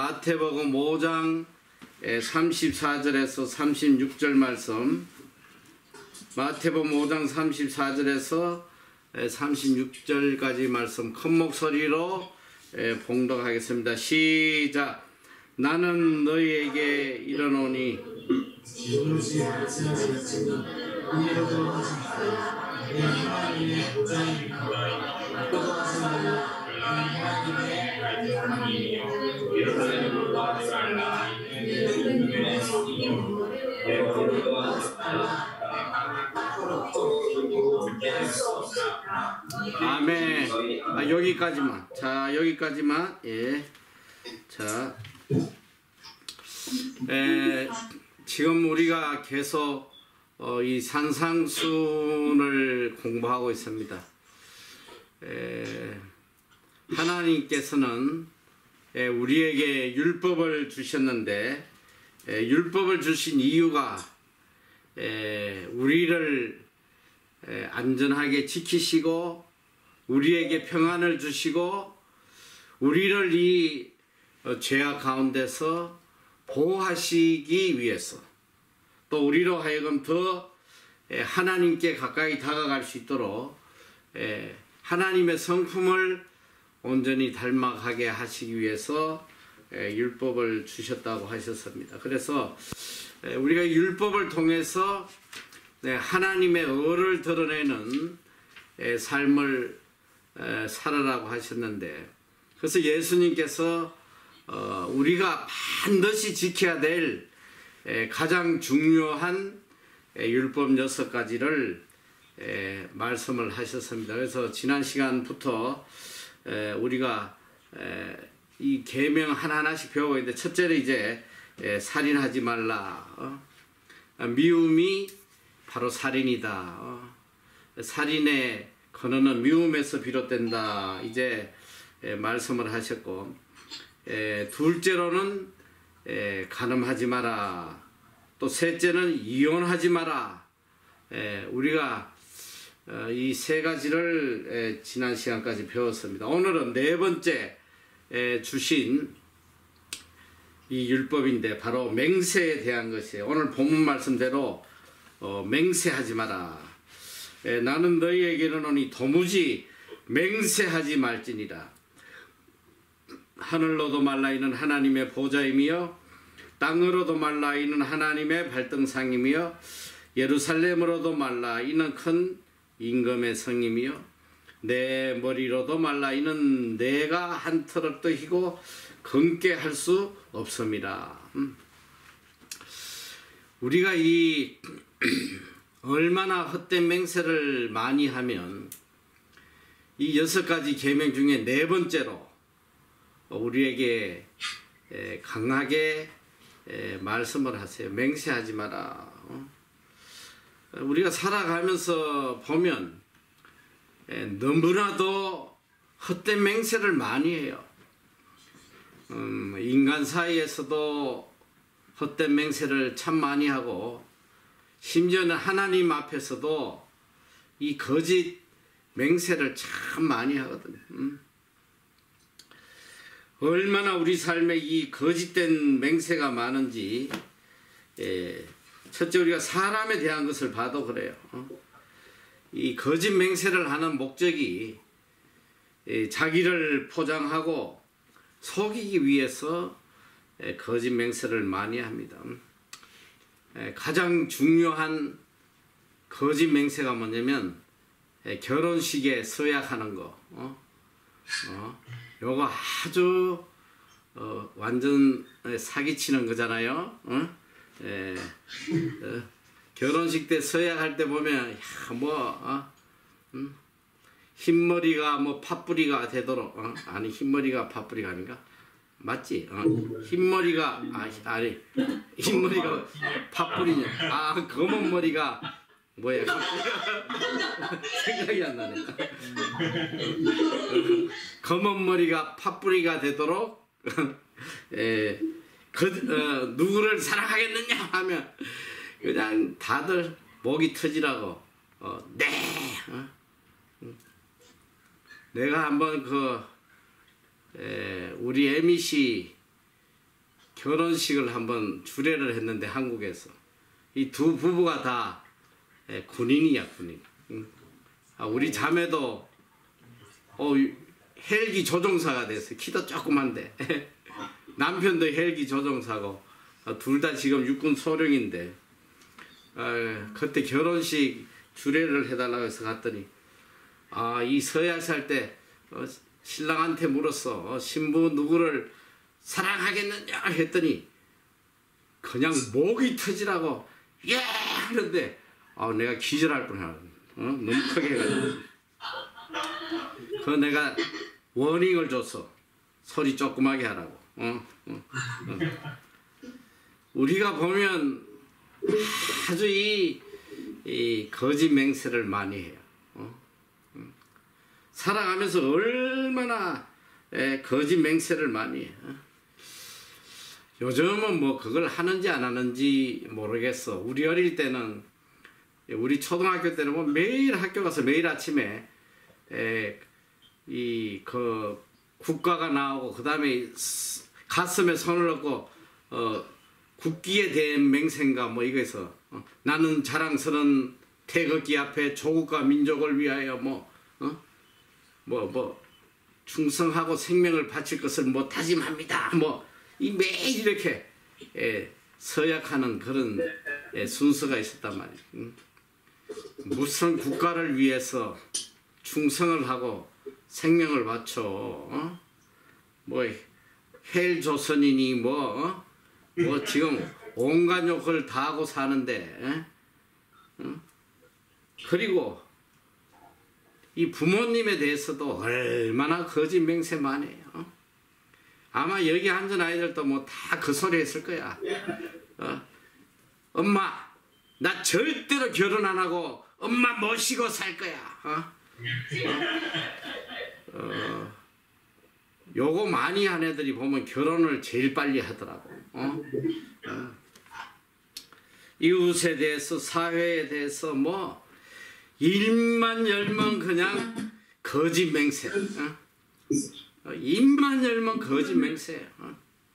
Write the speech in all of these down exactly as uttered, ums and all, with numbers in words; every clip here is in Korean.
마태복음 오 장 삼십사 절에서 삼십육 절 말씀, 마태복음 오 장 삼십사 절에서 삼십육 절까지 말씀 큰 목소리로 봉독하겠습니다. 시작. 나는 너희에게 이르노니 아멘. 아, 여기까지만. 자, 여기까지만. 예. 자, 에, 지금 우리가 계속 어, 이 산상순을 공부하고 있습니다. 에, 하나님께서는 에, 우리에게 율법을 주셨는데, 에, 율법을 주신 이유가 에, 우리를 에, 안전하게 지키시고 우리에게 평안을 주시고 우리를 이 어, 죄악 가운데서 보호하시기 위해서, 또 우리로 하여금 더 에, 하나님께 가까이 다가갈 수 있도록 에, 하나님의 성품을 온전히 닮아가게 하시기 위해서 에, 율법을 주셨다고 하셨습니다. 그래서 에, 우리가 율법을 통해서 네, 하나님의 의를 드러내는 에, 삶을 에, 살아라고 하셨는데, 그래서 예수님께서 어, 우리가 반드시 지켜야 될 에, 가장 중요한 에, 율법 여섯 가지를 에, 말씀을 하셨습니다. 그래서 지난 시간부터 에, 우리가 에, 이 계명 하나하나씩 배우고 있는데, 첫째는 이제 에, 살인하지 말라. 어? 미움이 바로 살인이다. 어? 살인의 근원은 미움에서 비롯된다. 이제 에, 말씀을 하셨고, 에, 둘째로는 에, 간음하지 마라. 또 셋째는 이혼하지 마라. 에, 우리가 어, 이 세 가지를 에, 지난 시간까지 배웠습니다. 오늘은 네 번째 에, 주신 이 율법인데 바로 맹세에 대한 것이에요. 오늘 본문 말씀대로 어, 맹세하지 마라. 에, 나는 너희에게 이르노니 도무지 맹세하지 말지니라. 하늘로도 말라 이는 하나님의 보좌이며 땅으로도 말라 이는 하나님의 발등상이며 예루살렘으로도 말라 이는 큰 임금의 성이며 내 머리로도 말라 이는 내가 한 터럭도 희고 검게 할 수 없음이라. 음. 우리가 이 얼마나 헛된 맹세를 많이 하면 이 여섯 가지 계명 중에 네 번째로 우리에게 강하게 말씀을 하세요. 맹세하지 마라. 우리가 살아가면서 보면 너무나도 헛된 맹세를 많이 해요. 음, 인간 사이에서도 헛된 맹세를 참 많이 하고, 심지어는 하나님 앞에서도 이 거짓 맹세를 참 많이 하거든요. 음. 얼마나 우리 삶에 이 거짓된 맹세가 많은지, 예, 첫째 우리가 사람에 대한 것을 봐도 그래요. 어? 이 거짓 맹세를 하는 목적이 예, 자기를 포장하고 속이기 위해서 예, 거짓 맹세를 많이 합니다. 예, 가장 중요한 거짓 맹세가 뭐냐면 예, 결혼식에 서약하는 거. 어? 어? 요거 아주 어, 완전 사기치는 거잖아요. 어? 예, 어, 결혼식 때 서약할 때 보면 야, 뭐 어? 음? 흰머리가 뭐 팥뿌리가 되도록 어? 아니 흰머리가 팥뿌리가 아닌가? 맞지? 어? 흰머리가 아, 아니 흰머리가 팥뿌리냐? 아 검은 머리가 뭐야? 생각이 안 나네. 검은 머리가 팥뿌리가 되도록 에, 그, 어, 누구를 사랑하겠느냐 하면 그냥 다들 목이 터지라고 어, 네. 어? 내가 한번 그 에, 우리 에미씨 결혼식을 한번 주례를 했는데 한국에서 이 두 부부가 다 군인이야 군인. 아, 우리 자매도 어, 헬기 조종사가 됐어요. 키도 조그만데 남편도 헬기 조종사고 아, 둘 다 지금 육군 소령인데 아, 그때 결혼식 주례를 해달라고 해서 갔더니 아, 이 서약 살 때 어, 신랑한테 물었어. 어, 신부 누구를 사랑하겠느냐 했더니 그냥 목이 터지라고 예 하는데 아, 내가 기절할 뻔하네. 어? 너무 크게 해가지고 그 내가 워닝을 줬어. 소리 조그맣게 하라고. 어? 어? 어. 우리가 보면 아주 이, 이 거짓 맹세를 많이 해요. 어? 살아가면서 얼마나 에, 거짓 맹세를 많이 해요. 어? 요즘은 뭐 그걸 하는지 안 하는지 모르겠어. 우리 어릴 때는 우리 초등학교 때는 뭐 매일 학교 가서 매일 아침에 이 그 국가가 나오고 그 다음에 가슴에 손을 얹고 어 국기에 대한 맹세인가 뭐 이거에서 어, 나는 자랑스러운 태극기 앞에 조국과 민족을 위하여 뭐 어? 뭐, 뭐 충성하고 생명을 바칠 것을 뭐 다짐합니다. 뭐 이 매일 이렇게 예, 서약하는 그런 예, 순서가 있었단 말이에요. 음. 무슨 국가를 위해서 충성을 하고 생명을 바쳐 어? 뭐 헬조선이니 뭐, 어? 뭐 지금 온갖 욕을 다 하고 사는데 어? 그리고 이 부모님에 대해서도 얼마나 거짓 맹세만 해요. 어? 아마 여기 앉은 아이들도 뭐 다 그 소리 했을 거야. 어? 엄마 나 절대로 결혼 안 하고 엄마 모시고 살 거야. 어? 어? 어, 요거 많이 한 애들이 보면 결혼을 제일 빨리 하더라고. 어? 어. 이웃에 대해서 사회에 대해서 뭐 입만 열면 그냥 거짓 맹세. 어? 어, 입만 열면 거짓 맹세야. 어?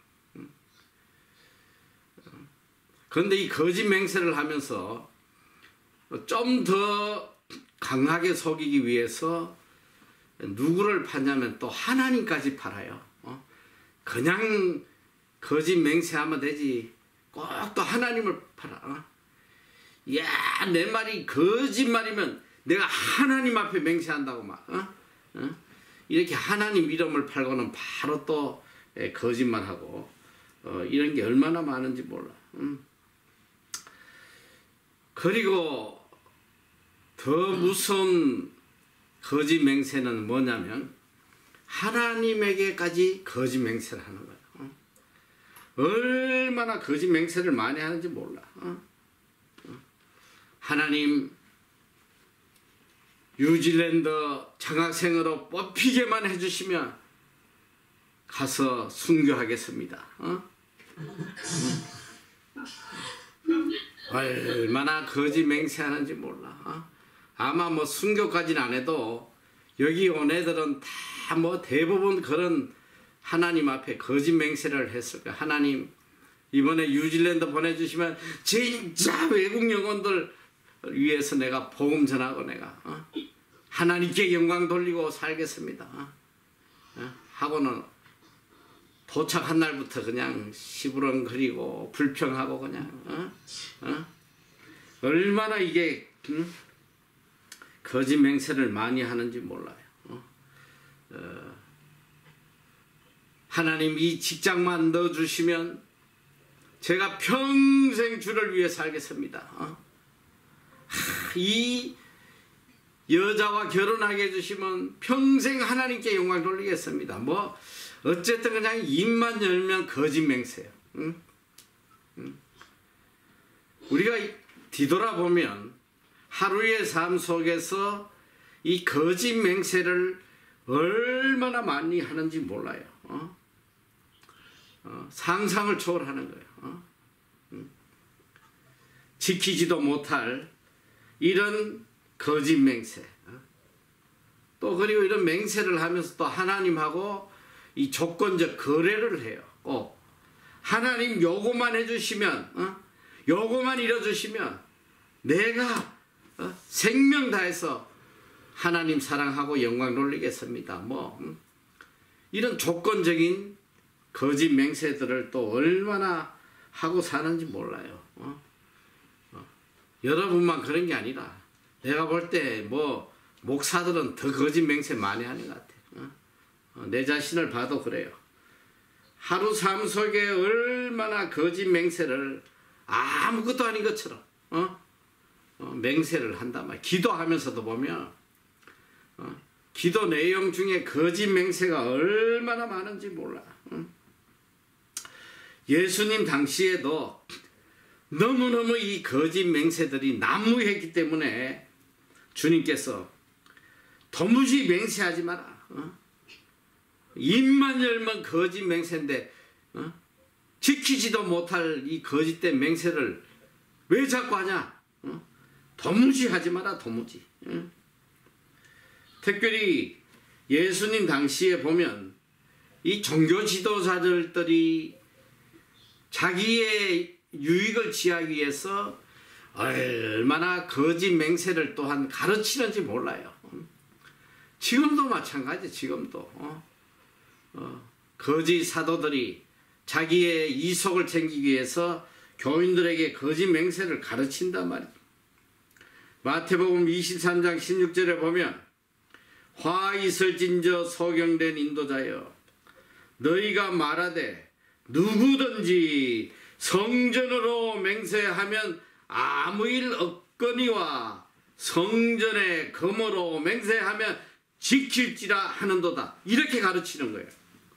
그런데 이 거짓 맹세를 하면서 좀 더 강하게 속이기 위해서 누구를 파냐면 또 하나님까지 팔아요. 어? 그냥 거짓 맹세하면 되지 꼭 또 하나님을 팔아. 어? 야, 내 말이 거짓말이면 내가 하나님 앞에 맹세한다고 막 어? 어? 이렇게 하나님 이름을 팔고는 바로 또 에, 거짓말하고 어, 이런 게 얼마나 많은지 몰라. 음. 그리고 더 무서운 거짓 맹세는 뭐냐면 하나님에게까지 거짓 맹세를 하는 거야. 어? 얼마나 거짓 맹세를 많이 하는지 몰라. 어? 어? 하나님 뉴질랜드 장학생으로 뽑히게만 해주시면 가서 순교하겠습니다. 어? 얼마나 거짓 맹세하는지 몰라. 어? 아마 뭐 순교까지는 안 해도 여기 온 애들은 다 뭐 대부분 그런 하나님 앞에 거짓 맹세를 했을 거야. 하나님 이번에 뉴질랜드 보내주시면 진짜 외국 영혼들 위해서 내가 복음 전하고 내가 어? 하나님께 영광 돌리고 살겠습니다. 어? 어? 하고는 도착한 날부터 그냥 시부렁거리고 불평하고 그냥 어? 어? 얼마나 이게 음? 거짓 맹세를 많이 하는지 몰라요. 어? 어, 하나님 이 직장만 넣어주시면 제가 평생 주를 위해 살겠습니다. 어? 하, 이 여자와 결혼하게 해주시면 평생 하나님께 영광 돌리겠습니다. 뭐 어쨌든 그냥 입만 열면 거짓 맹세예요. 응? 응? 우리가 뒤돌아보면 하루의 삶 속에서 이 거짓 맹세를 얼마나 많이 하는지 몰라요. 어? 어, 상상을 초월하는 거예요. 어? 응? 지키지도 못할 이런 거짓 맹세. 어? 또 그리고 이런 맹세를 하면서 또 하나님하고 이 조건적 거래를 해요. 꼭 하나님 요거만 해주시면, 어? 요거만 이뤄주시면 내가 어? 생명 다해서 하나님 사랑하고 영광 돌리겠습니다. 뭐 음? 이런 조건적인 거짓 맹세들을 또 얼마나 하고 사는지 몰라요. 어? 어. 여러분만 그런 게 아니라 내가 볼 때 뭐 목사들은 더 거짓 맹세 많이 하는 것 같아. 어? 어, 내 자신을 봐도 그래요. 하루 삶 속에 얼마나 거짓 맹세를 아무것도 아닌 것처럼 어? 어, 맹세를 한단 말이야. 기도하면서도 보면 어? 기도 내용 중에 거짓 맹세가 얼마나 많은지 몰라. 어? 예수님 당시에도 너무너무 이 거짓 맹세들이 난무했기 때문에 주님께서 도무지 맹세하지 마라. 어? 입만 열면 거짓 맹세인데 어? 지키지도 못할 이 거짓된 맹세를 왜 자꾸 하냐? 어? 도무지 하지 마라. 도무지. 어? 특별히 예수님 당시에 보면 이 종교 지도자들이 자기의 유익을 취하기 위해서 얼마나 거짓 맹세를 또한 가르치는지 몰라요. 지금도 마찬가지. 지금도 어? 어, 거짓 사도들이 자기의 이속을 챙기기 위해서 교인들에게 거짓 맹세를 가르친단 말이죠. 마태복음 이십삼 장 십육 절에 보면 화 있을진저 소경된 인도자여 너희가 말하되 누구든지 성전으로 맹세하면 아무 일 없거니와 성전의 금으로 맹세하면 지킬지라 하는도다. 이렇게 가르치는 거예요.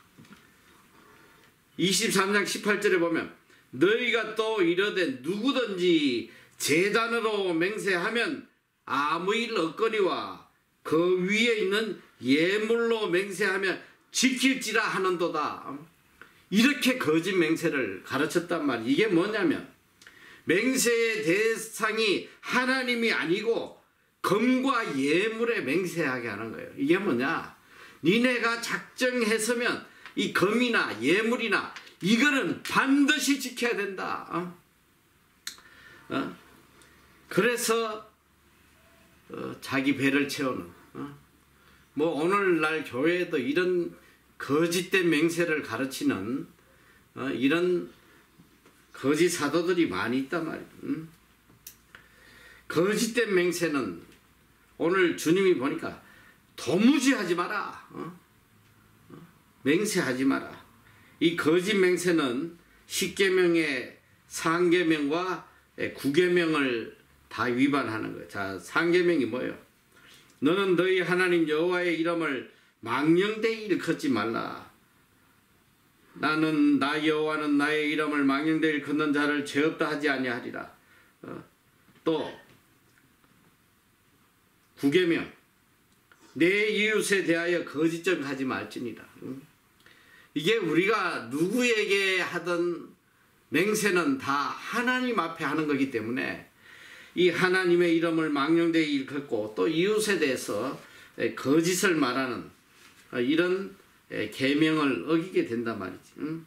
이십삼 장 십팔 절에 보면 너희가 또 이르되 누구든지 제단으로 맹세하면 아무 일 없거니와 그 위에 있는 예물로 맹세하면 지킬지라 하는도다. 이렇게 거짓 맹세를 가르쳤단 말이에요. 이게 뭐냐면 맹세의 대상이 하나님이 아니고 금과 예물에 맹세하게 하는 거예요. 이게 뭐냐? 니네가 작정했으면 이 금이나 예물이나 이거는 반드시 지켜야 된다. 어? 어? 그래서 어, 자기 배를 채우는 어? 뭐 오늘날 교회에도 이런 거짓된 맹세를 가르치는 어, 이런 거짓 사도들이 많이 있단 말이에요. 음? 거짓된 맹세는 오늘 주님이 보니까 도무지 하지 마라. 어? 어? 맹세하지 마라. 이 거짓 맹세는 십계명의 상계명과 구계명을 다 위반하는 거예요. 자, 상계명이 뭐예요? 너는 너희 하나님 여호와의 이름을 망령되이 일컫지 말라. 나는 나 여호와는 나의 이름을 망령되이 일컫는 자를 죄 없다 하지 아니하리라. 어, 또 구계명 내 이웃에 대하여 거짓점하지 말지니라. 응? 이게 우리가 누구에게 하던 맹세는 다 하나님 앞에 하는 거기 때문에 이 하나님의 이름을 망령되이 일컫고 또 이웃에 대해서 거짓을 말하는 이런 계명을 어기게 된단 말이지. 응?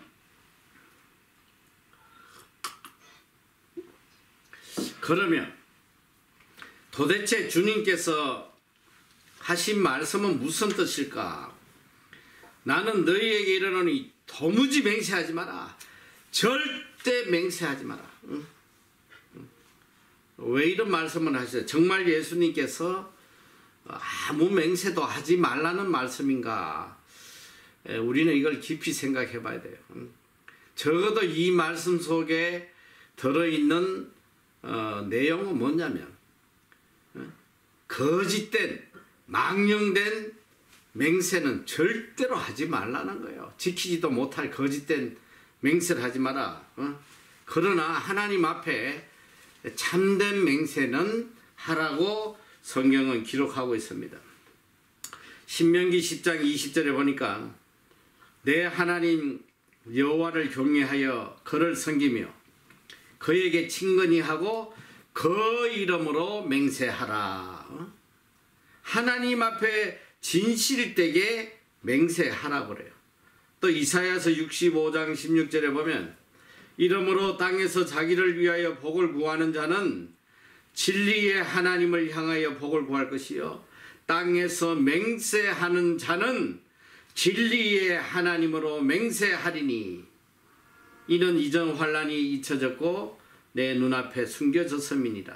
그러면 도대체 주님께서 하신 말씀은 무슨 뜻일까? 나는 너희에게 이르노니 도무지 맹세하지 마라. 절대 맹세하지 마라. 응? 응. 왜 이런 말씀을 하셨어요? 정말 예수님께서 아무 맹세도 하지 말라는 말씀인가? 에, 우리는 이걸 깊이 생각해 봐야 돼요. 응? 적어도 이 말씀 속에 들어있는 어, 내용은 뭐냐면 응? 거짓된 망령된 맹세는 절대로 하지 말라는 거예요. 지키지도 못할 거짓된 맹세를 하지 마라. 어? 그러나 하나님 앞에 참된 맹세는 하라고 성경은 기록하고 있습니다. 신명기 십 장 이십 절에 보니까 내 하나님 여호와를 경외하여 그를 섬기며 그에게 친근히 하고 그 이름으로 맹세하라. 어? 하나님 앞에 진실되게 맹세하라 그래요. 또 이사야서 육십오 장 십육 절에 보면 이러므로 땅에서 자기를 위하여 복을 구하는 자는 진리의 하나님을 향하여 복을 구할 것이요 땅에서 맹세하는 자는 진리의 하나님으로 맹세하리니 이는 이전 환난이 잊혀졌고 내 눈앞에 숨겨졌음이니라.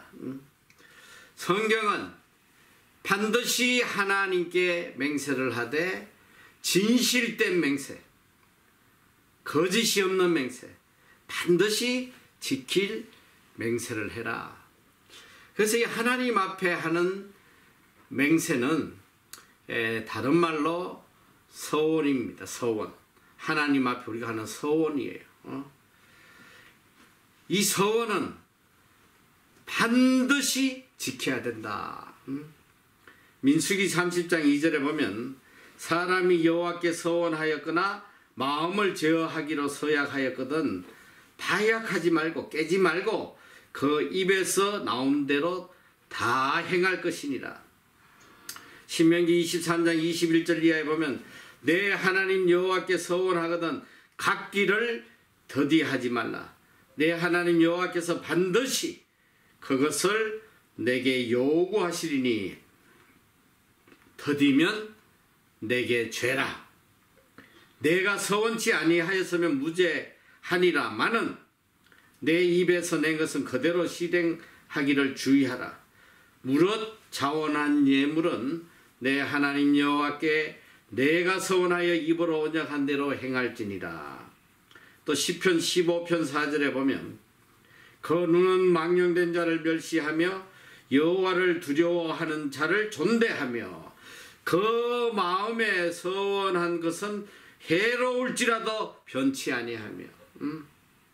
성경은 반드시 하나님께 맹세를 하되 진실된 맹세, 거짓이 없는 맹세, 반드시 지킬 맹세를 해라. 그래서 이 하나님 앞에 하는 맹세는 다른 말로 서원입니다. 서원. 하나님 앞에 우리가 하는 서원이에요. 어? 이 서원은 반드시 지켜야 된다. 음? 민수기 삼십 장 이 절에 보면 사람이 여호와께 서원하였거나 마음을 제어하기로 서약하였거든 타약하지 말고 깨지 말고 그 입에서 나온 대로 다 행할 것이니라. 신명기 이십삼 장 이십일 절 이하에 보면 내 하나님 여호와께 서원하거든 갓길을 더디하지 말라. 내 하나님 여호와께서 반드시 그것을 내게 요구하시리니 더디면 내게 죄라. 내가 서원치 아니하였으면 무죄하니라. 마는 내 입에서 낸 것은 그대로 실행하기를 주의하라. 무릇 자원한 예물은 내 하나님 여호와께 내가 서원하여 입으로 언약한 대로 행할지니라. 또 시편 십오 편 사 절에 보면 그 눈은 망령된 자를 멸시하며 여호와를 두려워하는 자를 존대하며 그 마음에 서원한 것은 해로울지라도 변치 아니하며. 음?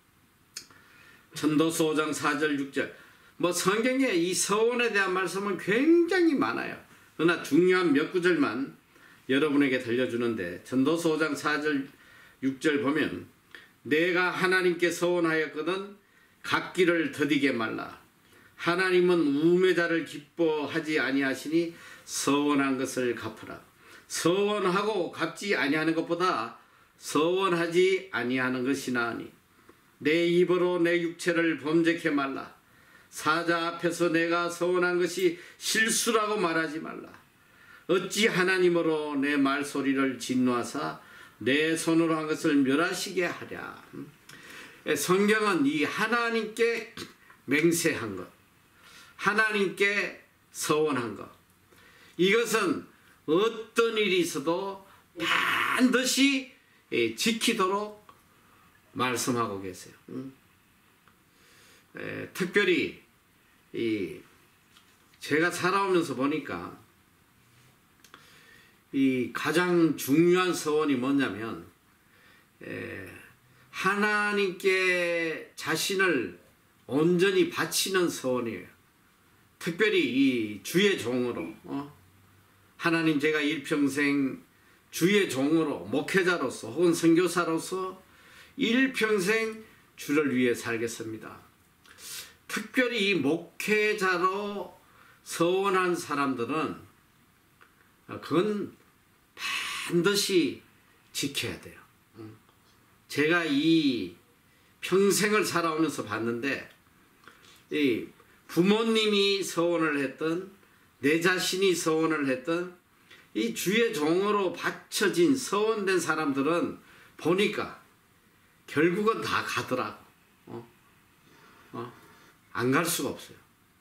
전도서 오 장 사 절 육 절. 뭐 성경에 이 서원에 대한 말씀은 굉장히 많아요. 그러나 중요한 몇 구절만 여러분에게 들려주는데 전도서 오 장 사 절 육 절 보면 내가 하나님께 서원하였거든 갓길을 더디게 말라. 하나님은 우매자를 기뻐하지 아니하시니 서원한 것을 갚으라. 서원하고 갚지 아니하는 것보다 서원하지 아니하는 것이 나으니 내 입으로 내 육체를 범죄케 말라. 사자 앞에서 내가 서원한 것이 실수라고 말하지 말라. 어찌 하나님으로 내 말소리를 진노하사 내 손으로 한 것을 멸하시게 하랴. 성경은 이 하나님께 맹세한 것, 하나님께 서원한 것, 이것은 어떤 일이 있어도 반드시 지키도록 말씀하고 계세요. 에, 특별히 이 제가 살아오면서 보니까 이 가장 중요한 서원이 뭐냐면 에, 하나님께 자신을 온전히 바치는 서원이에요. 특별히 이 주의 종으로 어? 하나님 제가 일평생 주의 종으로 목회자로서 혹은 선교사로서 일평생 주를 위해 살겠습니다. 특별히 이 목회자로 서원한 사람들은 그건 반드시 지켜야 돼요. 제가 이 평생을 살아오면서 봤는데 이 부모님이 서원을 했던 내 자신이 서원을 했던 이 주의 종으로 바쳐진 서원된 사람들은 보니까 결국은 다 가더라고. 어? 어? 안 갈 수가 없어요.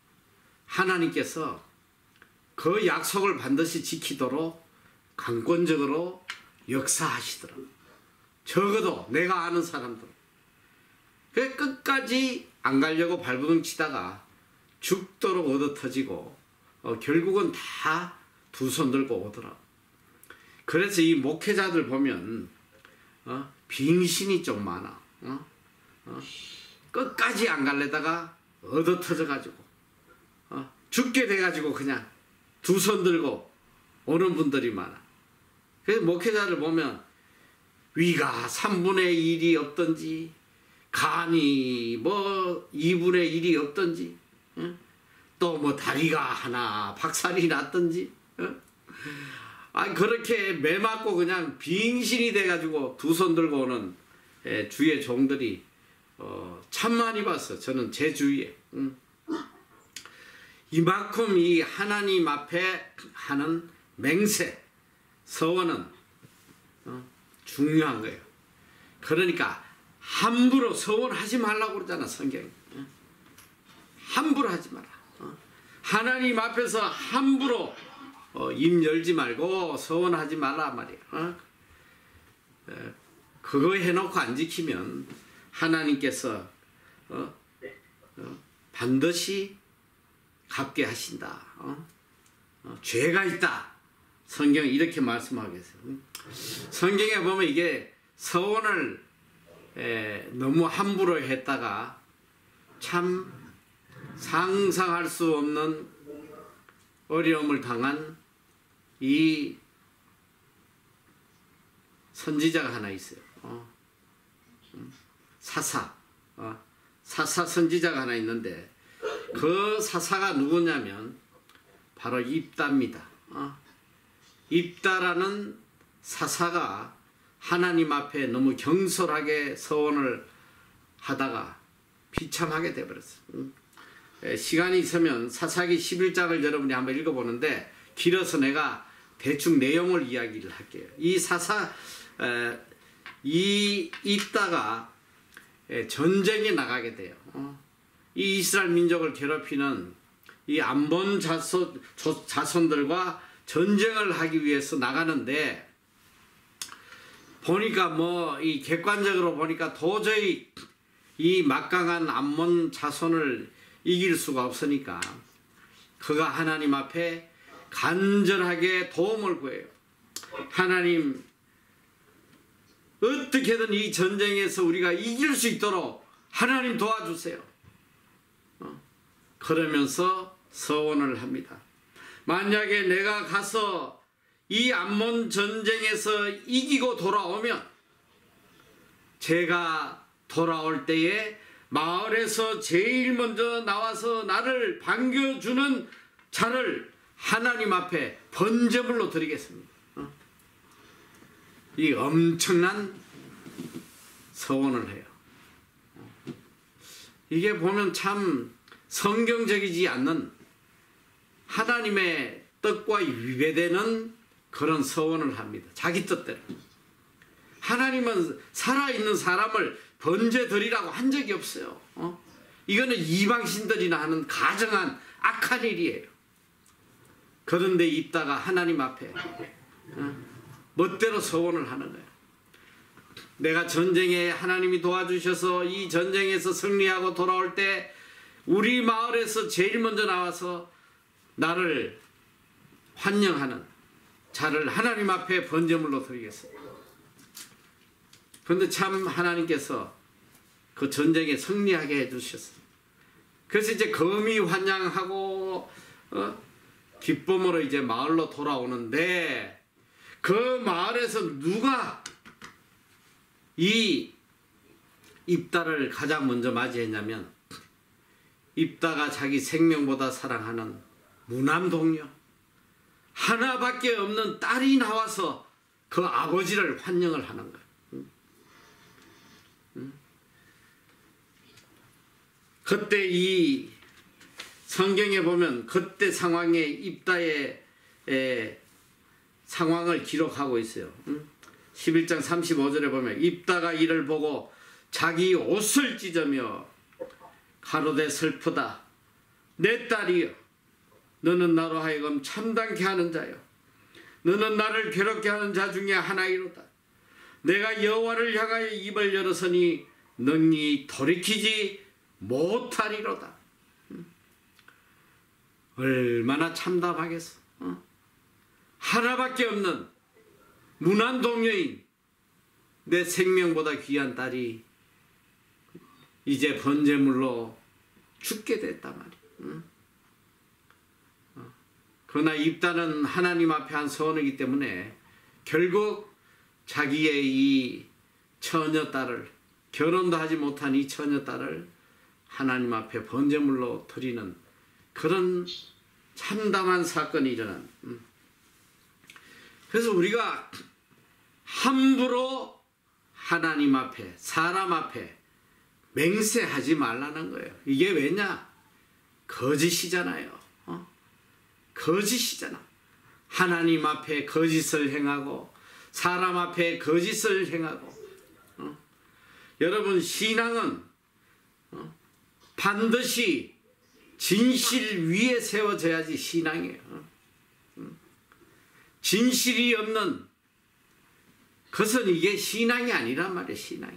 하나님께서 그 약속을 반드시 지키도록 강권적으로 역사하시더라고. 적어도 내가 아는 사람들. 그 끝까지 안 가려고 발버둥 치다가 죽도록 얻어터지고 어, 결국은 다 두 손 들고 오더라고. 그래서 이 목회자들 보면 어, 빙신이 좀 많아. 어? 어? 끝까지 안 갈래다가 얻어터져가지고 어? 죽게 돼가지고 그냥 두 손 들고 오는 분들이 많아. 그래서 목회자를 보면 위가 삼분의 일이 없던지 간이 뭐 이분의 일이 없던지 어? 또 뭐 다리가 하나 박살이 났던지 어? 아 그렇게 매 맞고 그냥 빙신이 돼가지고 두 손 들고 오는 예, 주의 종들이 어, 참 많이 봤어. 저는 제 주위에. 음. 이만큼 이 하나님 앞에 하는 맹세, 서원은 어, 중요한 거예요. 그러니까 함부로 서원하지 말라고 그러잖아, 성경이. 어? 함부로 하지 마라. 어? 하나님 앞에서 함부로 어, 입 열지 말고 서원하지 말라 말이야. 어? 에, 그거 해놓고 안 지키면 하나님께서 어? 어? 반드시 갚게 하신다. 어? 어, 죄가 있다. 성경이 이렇게 말씀하겠어요. 성경에 보면 이게 서원을 에, 너무 함부로 했다가 참 상상할 수 없는 어려움을 당한 이 선지자가 하나 있어요. 어. 사사. 어. 사사 선지자가 하나 있는데 그 사사가 누구냐면 바로 입다입니다. 어. 입다라는 사사가 하나님 앞에 너무 경솔하게 서원을 하다가 비참하게 되어버렸어요. 음. 시간이 있으면 사사기 십일 장을 여러분이 한번 읽어보는데 길어서 내가 대충 내용을 이야기를 할게요. 이 사사 에, 이 입다가 전쟁에 나가게 돼요. 어. 이 이스라엘 민족을 괴롭히는 이 암몬 자손, 자손들과 전쟁을 하기 위해서 나가는데 보니까 뭐 이 객관적으로 보니까 도저히 이 막강한 암몬 자손을 이길 수가 없으니까 그가 하나님 앞에 간절하게 도움을 구해요. 하나님 어떻게든 이 전쟁에서 우리가 이길 수 있도록 하나님 도와주세요. 어? 그러면서 서원을 합니다. 만약에 내가 가서 이 암몬 전쟁에서 이기고 돌아오면 제가 돌아올 때에 마을에서 제일 먼저 나와서 나를 반겨주는 자를 하나님 앞에 번제물로 드리겠습니다. 어? 이 엄청난 서원을 해요. 이게 보면 참 성경적이지 않는 하나님의 뜻과 위배되는 그런 서원을 합니다. 자기 뜻대로. 하나님은 살아있는 사람을 번제 드리라고 한 적이 없어요. 어? 이거는 이방신들이나 하는 가정한 악한 일이에요. 그런데 있다가 하나님 앞에 어? 멋대로 서원을 하는 거예요. 내가 전쟁에 하나님이 도와주셔서 이 전쟁에서 승리하고 돌아올 때 우리 마을에서 제일 먼저 나와서 나를 환영하는 자를 하나님 앞에 번제물로 드리겠습니다. 그런데 참 하나님께서 그 전쟁에 승리하게 해주셨어요. 그래서 이제 거미 환영하고 어? 기쁨으로 이제 마을로 돌아오는데 그 마을에서 누가 이 입다를 가장 먼저 맞이했냐면 입다가 자기 생명보다 사랑하는 무남동료 하나밖에 없는 딸이 나와서 그 아버지를 환영을 하는 거예요. 응? 응? 그때 이 성경에 보면 그때 상황에 입다의 에, 상황을 기록하고 있어요. 응? 십일 장 삼십오 절에 보면 입다가 이를 보고 자기 옷을 찢으며 가로되 슬프다. 내 딸이여 너는 나로 하여금 참담케 하는 자여 너는 나를 괴롭게 하는 자 중에 하나이로다. 내가 여호와를 향하여 입을 열었으니 능히 돌이키지 못하리로다. 얼마나 참담하겠어. 어? 하나밖에 없는 무난동녀인 내 생명보다 귀한 딸이 이제 번제물로 죽게 됐단 말이야. 응? 어. 그러나 입다는 하나님 앞에 한 서원이기 때문에 결국 자기의 이 처녀딸을 결혼도 하지 못한 이 처녀딸을 하나님 앞에 번제물로 드리는 그런 참담한 사건이 일어난. 음. 그래서 우리가 함부로 하나님 앞에 사람 앞에 맹세하지 말라는 거예요. 이게 왜냐? 거짓이잖아요. 어? 거짓이잖아. 하나님 앞에 거짓을 행하고 사람 앞에 거짓을 행하고. 어? 여러분, 신앙은 어? 반드시 진실 위에 세워져야지 신앙이에요. 어? 진실이 없는 그것은 이게 신앙이 아니란 말이에요. 신앙이.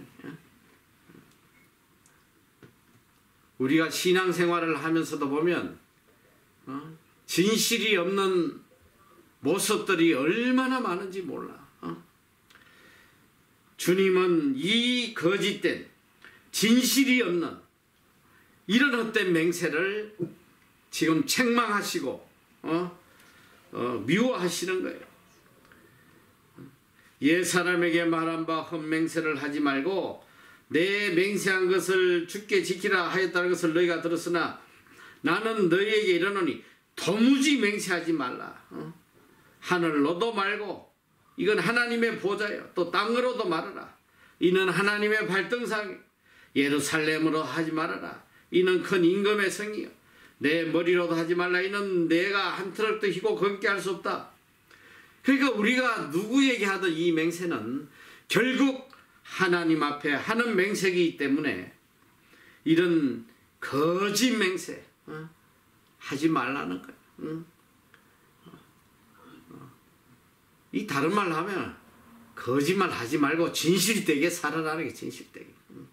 우리가 신앙생활을 하면서도 보면 어? 진실이 없는 모습들이 얼마나 많은지 몰라. 어? 주님은 이 거짓된 진실이 없는 이런 헛된 맹세를 지금 책망하시고 어? 어, 미워하시는 거예요. 옛 사람에게 말한 바 헛맹세를 하지 말고 내 맹세한 것을 주께 지키라 하였다는 것을 너희가 들었으나 나는 너희에게 이르노니 도무지 맹세하지 말라. 어? 하늘로도 말고 이건 하나님의 보좌예요. 또 땅으로도 말하라. 이는 하나님의 발등상. 예루살렘으로 하지 말아라. 이는 큰 임금의 성이요. 내 머리로도 하지 말라. 이는 내가 한 트럭도 희고 검게 할 수 없다. 그러니까 우리가 누구에게 하던 이 맹세는 결국 하나님 앞에 하는 맹세이기 때문에 이런 거짓 맹세 어? 하지 말라는 거예요. 응? 이 다른 말로 하면 거짓말 하지 말고 진실되게 살아라는 게 진실되게. 응?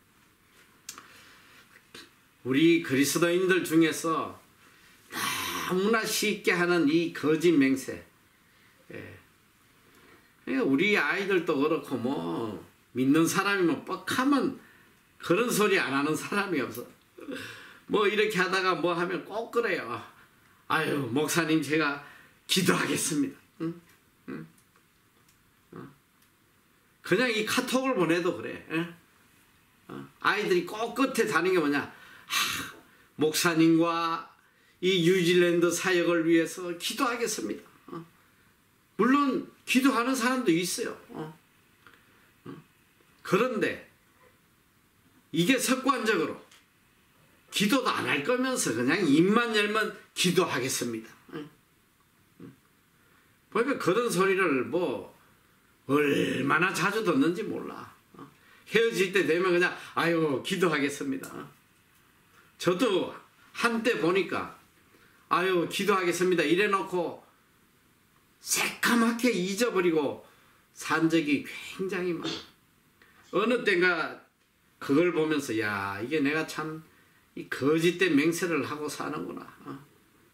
우리 그리스도인들 중에서 너무나 쉽게 하는 이 거짓 맹세. 예. 우리 아이들도 그렇고 뭐 믿는 사람이면 뻑하면 그런 소리 안 하는 사람이 없어. 뭐 이렇게 하다가 뭐 하면 꼭 그래요. 아유, 목사님 제가 기도하겠습니다. 응? 응? 어? 그냥 이 카톡을 보내도 그래. 어? 아이들이 꼭 끝에 다는 게 뭐냐? 하, 목사님과 이 뉴질랜드 사역을 위해서 기도하겠습니다. 어? 물론 기도하는 사람도 있어요. 어? 어? 그런데 이게 습관적으로 기도도 안 할 거면서 그냥 입만 열면 기도하겠습니다. 어? 어? 보니까 그런 소리를 뭐 얼마나 자주 듣는지 몰라. 어? 헤어질 때 되면 그냥 아유 기도하겠습니다. 어? 저도 한때 보니까 아유 기도하겠습니다 이래놓고 새까맣게 잊어버리고 산 적이 굉장히 많아. 어느 때인가 그걸 보면서 야 이게 내가 참 이 거짓된 맹세를 하고 사는구나. 어?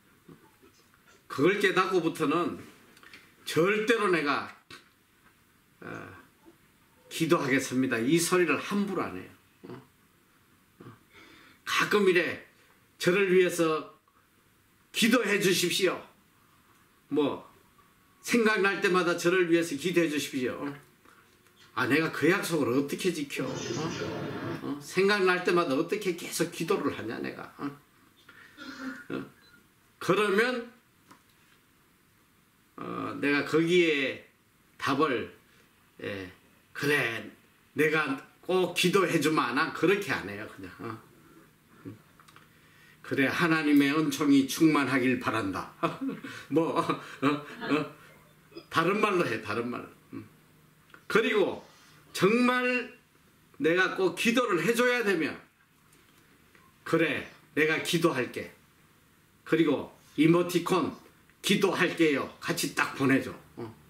그걸 깨닫고부터는 절대로 내가 어, 기도하겠습니다 이 소리를 함부로 안 해요. 어? 어. 가끔 이래 저를 위해서 기도해 주십시오. 뭐 생각날 때마다 저를 위해서 기도해 주십시오. 아 내가 그 약속을 어떻게 지켜? 어? 어? 생각날 때마다 어떻게 계속 기도를 하냐 내가. 어? 어? 그러면 어, 내가 거기에 답을 예, 그래 내가 꼭 기도해 주마. 난 그렇게 안 해요 그냥. 어? 그래 하나님의 은총이 충만하길 바란다. 뭐 어, 어, 다른 말로 해 다른 말로. 그리고 정말 내가 꼭 기도를 해줘야 되면 그래 내가 기도할게. 그리고 이모티콘 기도할게요 같이 딱 보내줘. 어.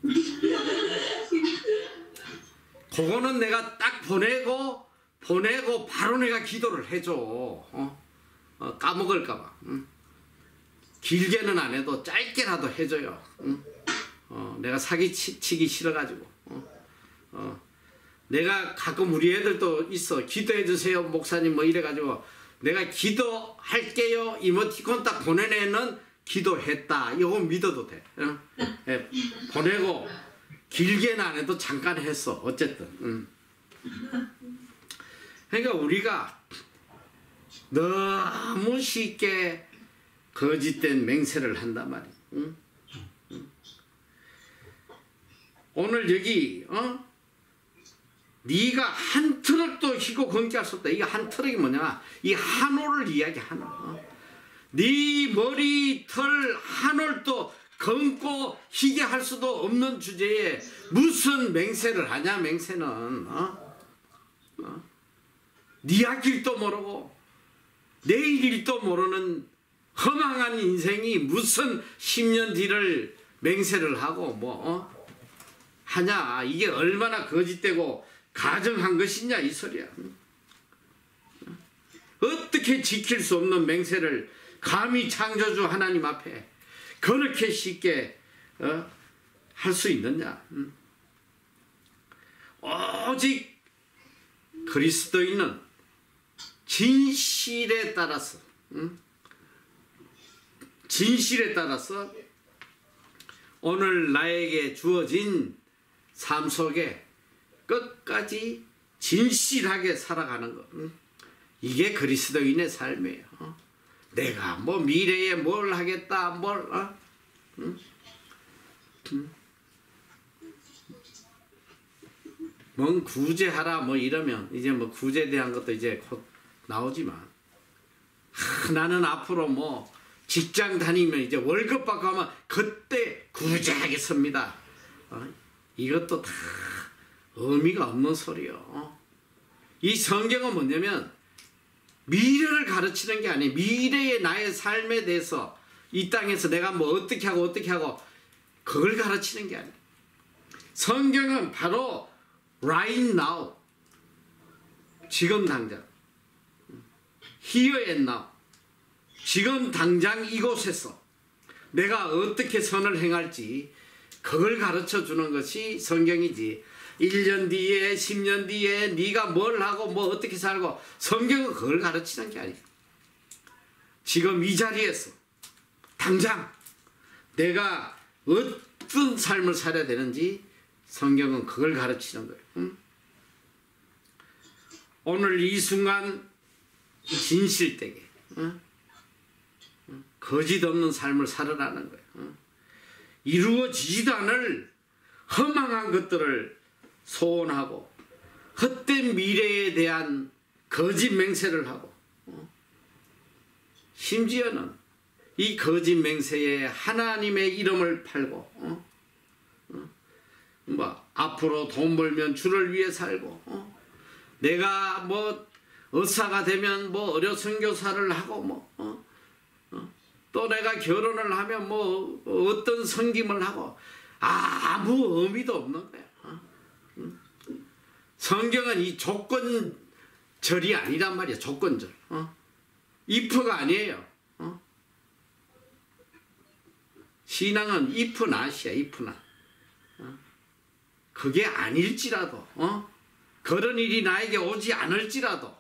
그거는 내가 딱 보내고 보내고 바로 내가 기도를 해줘. 어? 어, 까먹을까봐. 응? 길게는 안 해도 짧게라도 해줘요. 응? 어, 내가 사기치기 싫어가지고. 어? 어. 내가 가끔 우리 애들도 있어. 기도해주세요 목사님 뭐 이래가지고 내가 기도할게요 이모티콘 딱 보내내는 기도했다 이거 믿어도 돼. 응? 예, 보내고 길게는 안 해도 잠깐 했어 어쨌든. 응. 그러니까 우리가 너무 쉽게 거짓된 맹세를 한단 말이야. 응? 응? 오늘 여기 어? 네가 한 트럭도 희고 건기할 수 없다. 이게 한 트럭이 뭐냐? 이 한올을 이야기하는. 어? 네 머리 털 한올도 검고 희게 할 수도 없는 주제에 무슨 맹세를 하냐? 맹세는 어? 어? 네 앞길도 모르고 내일 일도 모르는 허망한 인생이 무슨 십 년 뒤를 맹세를 하고 뭐 어? 하냐? 이게 얼마나 거짓되고 가정한 것이냐 이 소리야. 어떻게 지킬 수 없는 맹세를 감히 창조주 하나님 앞에 그렇게 쉽게 어? 할 수 있느냐? 음. 오직 그리스도인은 진실에 따라서 음? 진실에 따라서 오늘 나에게 주어진 삶 속에 끝까지 진실하게 살아가는 것. 음? 이게 그리스도인의 삶이에요. 어? 내가 뭐 미래에 뭘 하겠다 뭘 어? 음? 음? 뭔 구제하라 뭐 이러면 이제 뭐 구제에 대한 것도 이제 곧 나오지만 하, 나는 앞으로 뭐 직장 다니면 이제 월급 받고 하면 그때 구제하겠습니다. 어? 이것도 다 의미가 없는 소리요. 어? 이 성경은 뭐냐면 미래를 가르치는 게 아니에요. 미래의 나의 삶에 대해서 이 땅에서 내가 뭐 어떻게 하고 어떻게 하고 그걸 가르치는 게 아니에요. 성경은 바로 right now, 지금 당장, here and now, 지금 당장 이곳에서 내가 어떻게 선을 행할지 그걸 가르쳐 주는 것이 성경이지. 일 년 뒤에 십 년 뒤에 네가 뭘 하고 뭐 어떻게 살고 성경은 그걸 가르치는 게 아니에요. 지금 이 자리에서 당장 내가 어떤 삶을 살아야 되는지 성경은 그걸 가르치는 거예요. 응? 오늘 이 순간 진실되게 응? 응? 거짓 없는 삶을 살아라는 거예요. 응? 이루어지지도 않을 허망한 것들을 소원하고 헛된 미래에 대한 거짓 맹세를 하고 어? 심지어는 이 거짓 맹세에 하나님의 이름을 팔고 어? 어? 뭐 앞으로 돈 벌면 주를 위해 살고 어? 내가 뭐 의사가 되면 뭐 의료 선교사를 하고 뭐 어? 어? 또 내가 결혼을 하면 뭐 어떤 섬김을 하고 아무 의미도 없는 거야. 성경은 이 조건절이 아니란 말이야. 조건절. 어? if가 아니에요. 어? 신앙은 if not이야. if not. 어? 그게 아닐지라도 어? 그런 일이 나에게 오지 않을지라도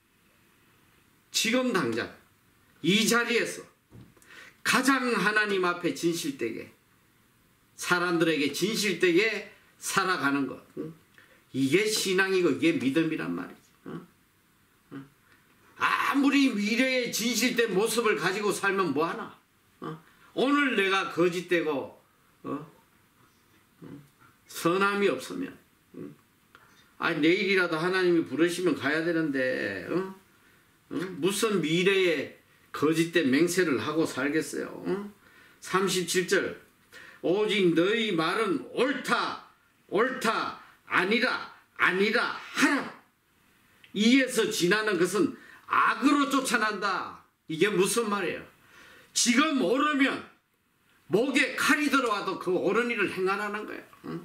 지금 당장 이 자리에서 가장 하나님 앞에 진실되게 사람들에게 진실되게 살아가는 것. 응? 이게 신앙이고 이게 믿음이란 말이지. 어? 어? 아무리 미래의 진실된 모습을 가지고 살면 뭐하나. 어? 오늘 내가 거짓되고 어? 어? 선함이 없으면 어? 아니 내일이라도 하나님이 부르시면 가야 되는데 어? 어? 무슨 미래에 거짓된 맹세를 하고 살겠어요. 어? 삼십칠 절 오직 너희 말은 옳다 옳다 아니라 아니라 하라. 이에서 지나는 것은 악으로 쫓아난다. 이게 무슨 말이에요? 지금 옳으면 목에 칼이 들어와도 그 옳은 일을 행하라는 거예요. 응?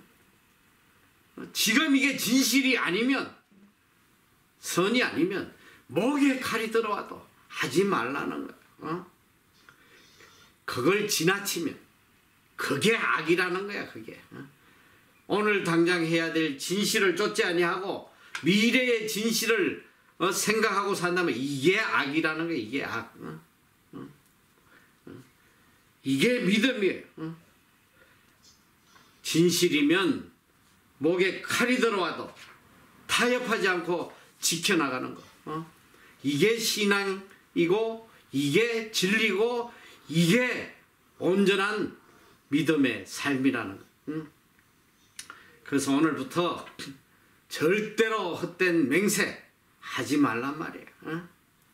지금 이게 진실이 아니면 선이 아니면 목에 칼이 들어와도 하지 말라는 거예요. 어? 그걸 지나치면 그게 악이라는 거야. 그게. 어? 오늘 당장 해야 될 진실을 쫓지 아니하고 미래의 진실을 어, 생각하고 산다면 이게 악이라는 거야. 이게 악. 어? 어? 어? 이게 믿음이에요. 어? 진실이면 목에 칼이 들어와도 타협하지 않고 지켜나가는 거. 어? 이게 신앙이고 이게 진리고 이게 온전한 믿음의 삶이라는 거. 응? 그래서 오늘부터 절대로 헛된 맹세 하지 말란 말이에요. 어?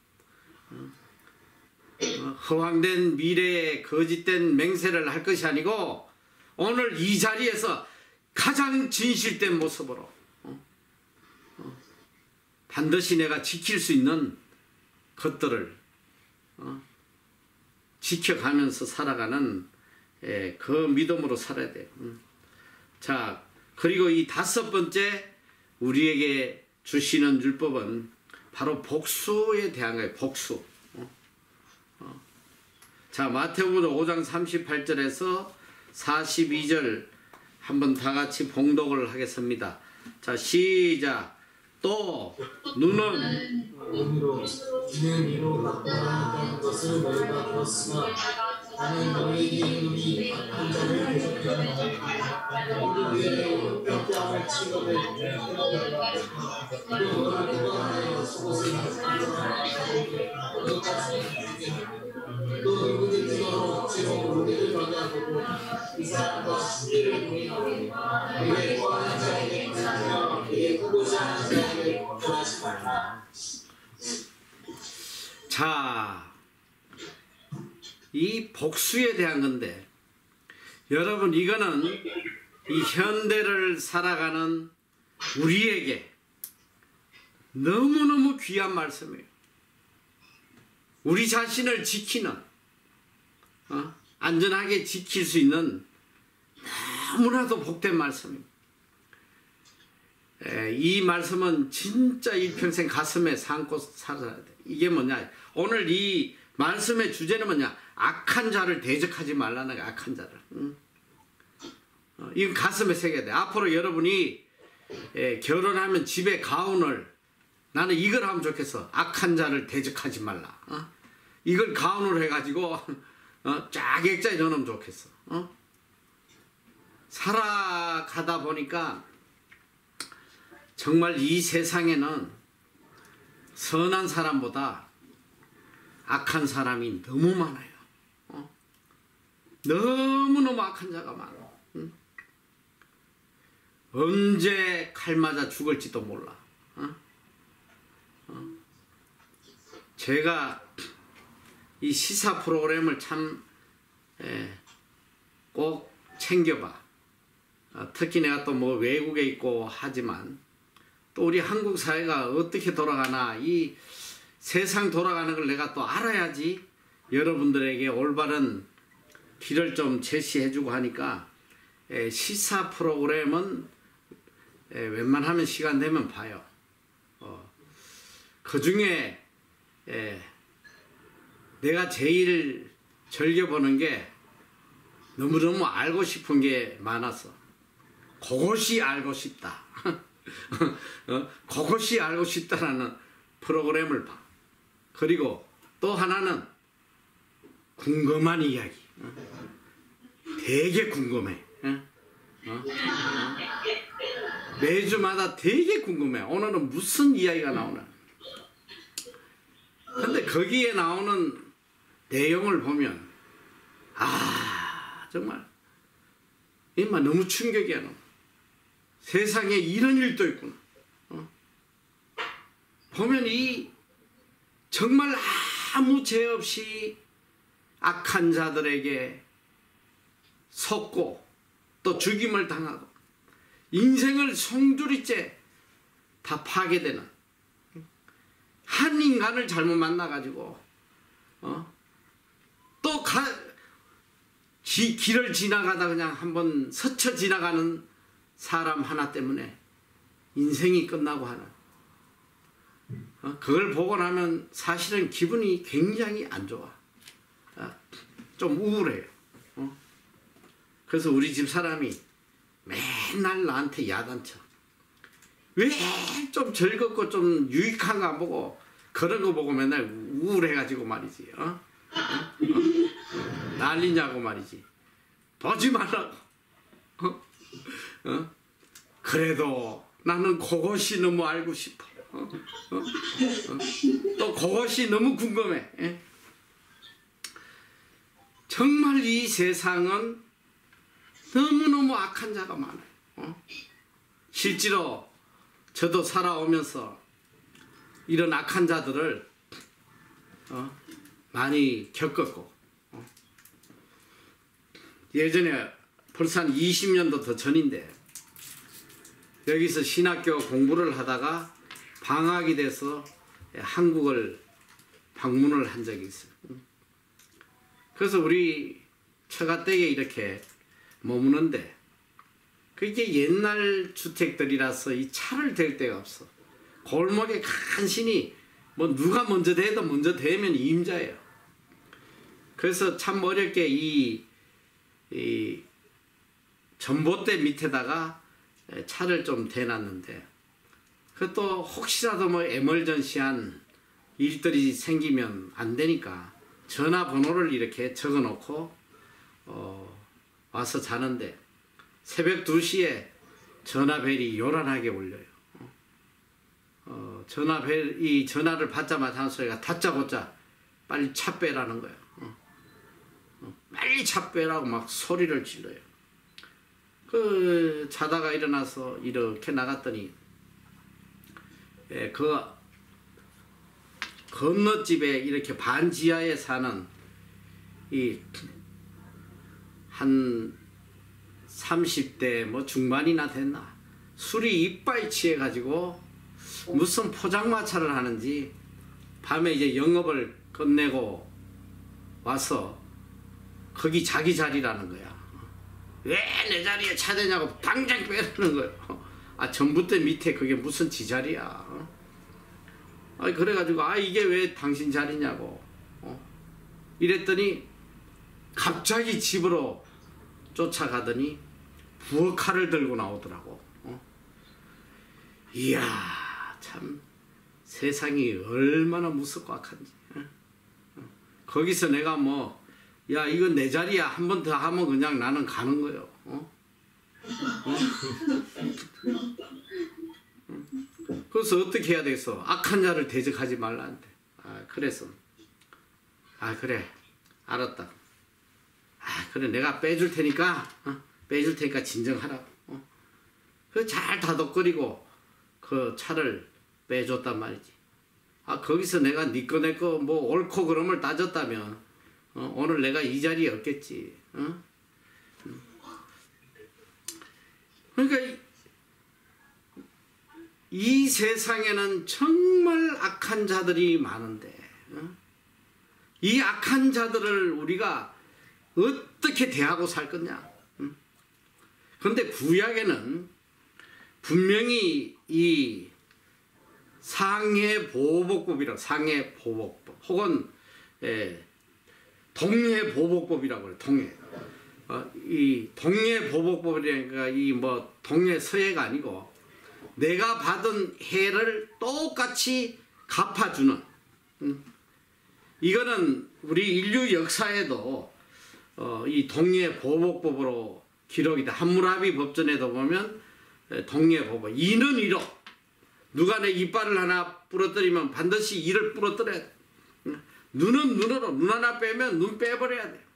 어? 허황된 미래에 거짓된 맹세를 할 것이 아니고 오늘 이 자리에서 가장 진실된 모습으로 어? 어? 반드시 내가 지킬 수 있는 것들을 어? 지켜가면서 살아가는 예, 그 믿음으로 살아야 돼요. 음. 자, 그리고 이 다섯 번째 우리에게 주시는 율법은 바로 복수에 대한 거예요. 복수. 어? 어. 자, 마태복음 오 장 삼십팔 절에서 사십이 절 한번 다 같이 봉독을 하겠습니다. 자, 시작. 또 눈은 의미로 이는 이로 나타나는 것을 너희가 들었으나 나는 너희에게 이르노니 악한 자를 대적하라. 우리 위에 뼈뼈를 치거든 또 너를 구원하여 속옷을 입히라. 또 누구든 들어 억지로 우리를 만나보고 이 사람과 신비를 보이고 그의 구하는 자에게 인사하며 그의 구고자 하는 자에게 구하지 말라. 자, 이 복수에 대한 건데 여러분 이거는 이 현대를 살아가는 우리에게 너무너무 귀한 말씀이에요. 우리 자신을 지키는 어? 안전하게 지킬 수 있는 너무나도 복된 말씀입니다. 에, 이 말씀은 진짜 일평생 가슴에 삼고 살아야 돼. 이게 뭐냐, 오늘 이 말씀의 주제는 뭐냐, 악한 자를 대적하지 말라는 거야. 악한 자를. 응? 어, 이건 가슴에 새겨야 돼. 앞으로 여러분이 에, 결혼하면 집에 가운을, 나는 이걸 하면 좋겠어. 악한 자를 대적하지 말라. 어? 이걸 가운으로 해가지고 어? 쫙 액자에 넣으면 좋겠어. 어? 살아가다 보니까 정말 이 세상에는 선한 사람보다 악한 사람이 너무 많아요. 어? 너무너무 악한 자가 많아. 응? 언제 칼 맞아 죽을지도 몰라. 어? 어? 제가 이 시사 프로그램을 참 꼭 챙겨봐. 어, 특히 내가 또 뭐 외국에 있고 하지만 또 우리 한국 사회가 어떻게 돌아가나, 이 세상 돌아가는 걸 내가 또 알아야지 여러분들에게 올바른 길을 좀 제시해주고 하니까 에, 시사 프로그램은 에, 웬만하면 시간 되면 봐요. 어, 그 중에 에, 내가 제일 즐겨보는 게 너무너무 알고 싶은 게 많아서 그것이 알고 싶다. 어? 그것이 알고 싶다라는 프로그램을 봐. 그리고 또 하나는 궁금한 이야기. 어? 되게 궁금해. 어? 어? 매주마다 되게 궁금해. 오늘은 무슨 이야기가 나오나. 근데 거기에 나오는 내용을 보면 아 정말 정말 너무 충격이야. 너무. 세상에 이런 일도 있구나. 어? 보면 이 정말 아무 죄 없이 악한 자들에게 속고 또 죽임을 당하고 인생을 송두리째 다 파괴되는 한 인간을 잘못 만나가지고 어? 또 가, 기, 길을 지나가다 그냥 한번 스쳐 지나가는 사람 하나 때문에 인생이 끝나고 하는 어? 그걸 보고 나면 사실은 기분이 굉장히 안 좋아. 어? 좀 우울해요. 어? 그래서 우리 집 사람이 맨날 나한테 야단쳐. 왜 좀 즐겁고 좀 유익한 거 안 보고 그런 거 보고 맨날 우울해가지고 말이지. 어? 어? 어? 난리냐고 말이지. 보지 말라고. 어? 어? 그래도 나는 그것이 너무 알고 싶어. 어? 어? 어? 또 그것이 너무 궁금해. 예? 정말 이 세상은 너무너무 악한 자가 많아요. 어? 실제로 저도 살아오면서 이런 악한 자들을 어, 많이 겪었고 어. 예전에 벌써 한 이십 년도 더 전인데 여기서 신학교 공부를 하다가 방학이 돼서 한국을 방문을 한 적이 있어요. 그래서 우리 처가댁에 이렇게 머무는데 그게 옛날 주택들이라서 이 차를 댈 데가 없어. 골목에 간신히 뭐 누가 먼저 대도 먼저 대면 임자예요. 그래서 참 어렵게 이, 이 전봇대 밑에다가 차를 좀 대놨는데 그것도 혹시라도 뭐 에멀전시한 일들이 생기면 안 되니까 전화번호를 이렇게 적어 놓고 어, 와서 자는데 새벽 두 시에 전화벨이 요란하게 울려요. 어, 전화벨, 이 전화를 받자마자 하는 소리가 다짜고짜 빨리 차 빼라는 거예요. 어. 어, 빨리 차 빼라고 막 소리를 질러요. 그 자다가 일어나서 이렇게 나갔더니 예, 그 건너집에 이렇게 반지하에 사는 이 한 삼십 대 뭐 중반이나 됐나 술이 이빠이 취해 가지고 무슨 포장마차를 하는지 밤에 이제 영업을 끝내고 와서 거기 자기 자리라는 거야. 왜 내 자리에 차 대냐고 당장 빼라는 거예요. 아 전봇대 밑에 그게 무슨 지 자리야. 아 그래가지고 아 이게 왜 당신 자리냐고 어? 이랬더니 갑자기 집으로 쫓아가더니 부엌칼을 들고 나오더라고. 어? 이야 참 세상이 얼마나 무섭고 악한지. 어? 어. 거기서 내가 뭐 야 이거 내 자리야 한 번 더 하면 그냥 나는 가는 거예요. 어? 어? 그래서 어떻게 해야 되겠어? 악한 자를 대적하지 말라는데. 아 그래서 아 그래 알았다. 아 그래 내가 빼줄 테니까 어? 빼줄 테니까 진정하라고. 어? 그 잘 다독거리고 그 차를 빼줬단 말이지. 아 거기서 내가 니꺼 내꺼 뭐 옳고 그름을 따졌다면 어? 오늘 내가 이 자리에 없겠지. 어? 그러니까 이, 이 세상에는 정말 악한 자들이 많은데 어? 이 악한 자들을 우리가 어떻게 대하고 살 거냐. 응? 그런데 구약에는 분명히 이 상해보복법이라고 상해보복법 혹은 예, 동해보복법이라고 해요. 동해. 어, 이 동해보복법이라니까 이 뭐 동해서해가 아니고 내가 받은 해를 똑같이 갚아주는. 응? 이거는 우리 인류 역사에도 어, 이 동해보복법으로 기록이 돼. 함무라비 법전에도 보면 동해보복 이는 이로 누가 내 이빨을 하나 부러뜨리면 반드시 이를 부러뜨려야 돼. 눈은 눈으로 눈 하나 빼면 눈 빼버려야 돼.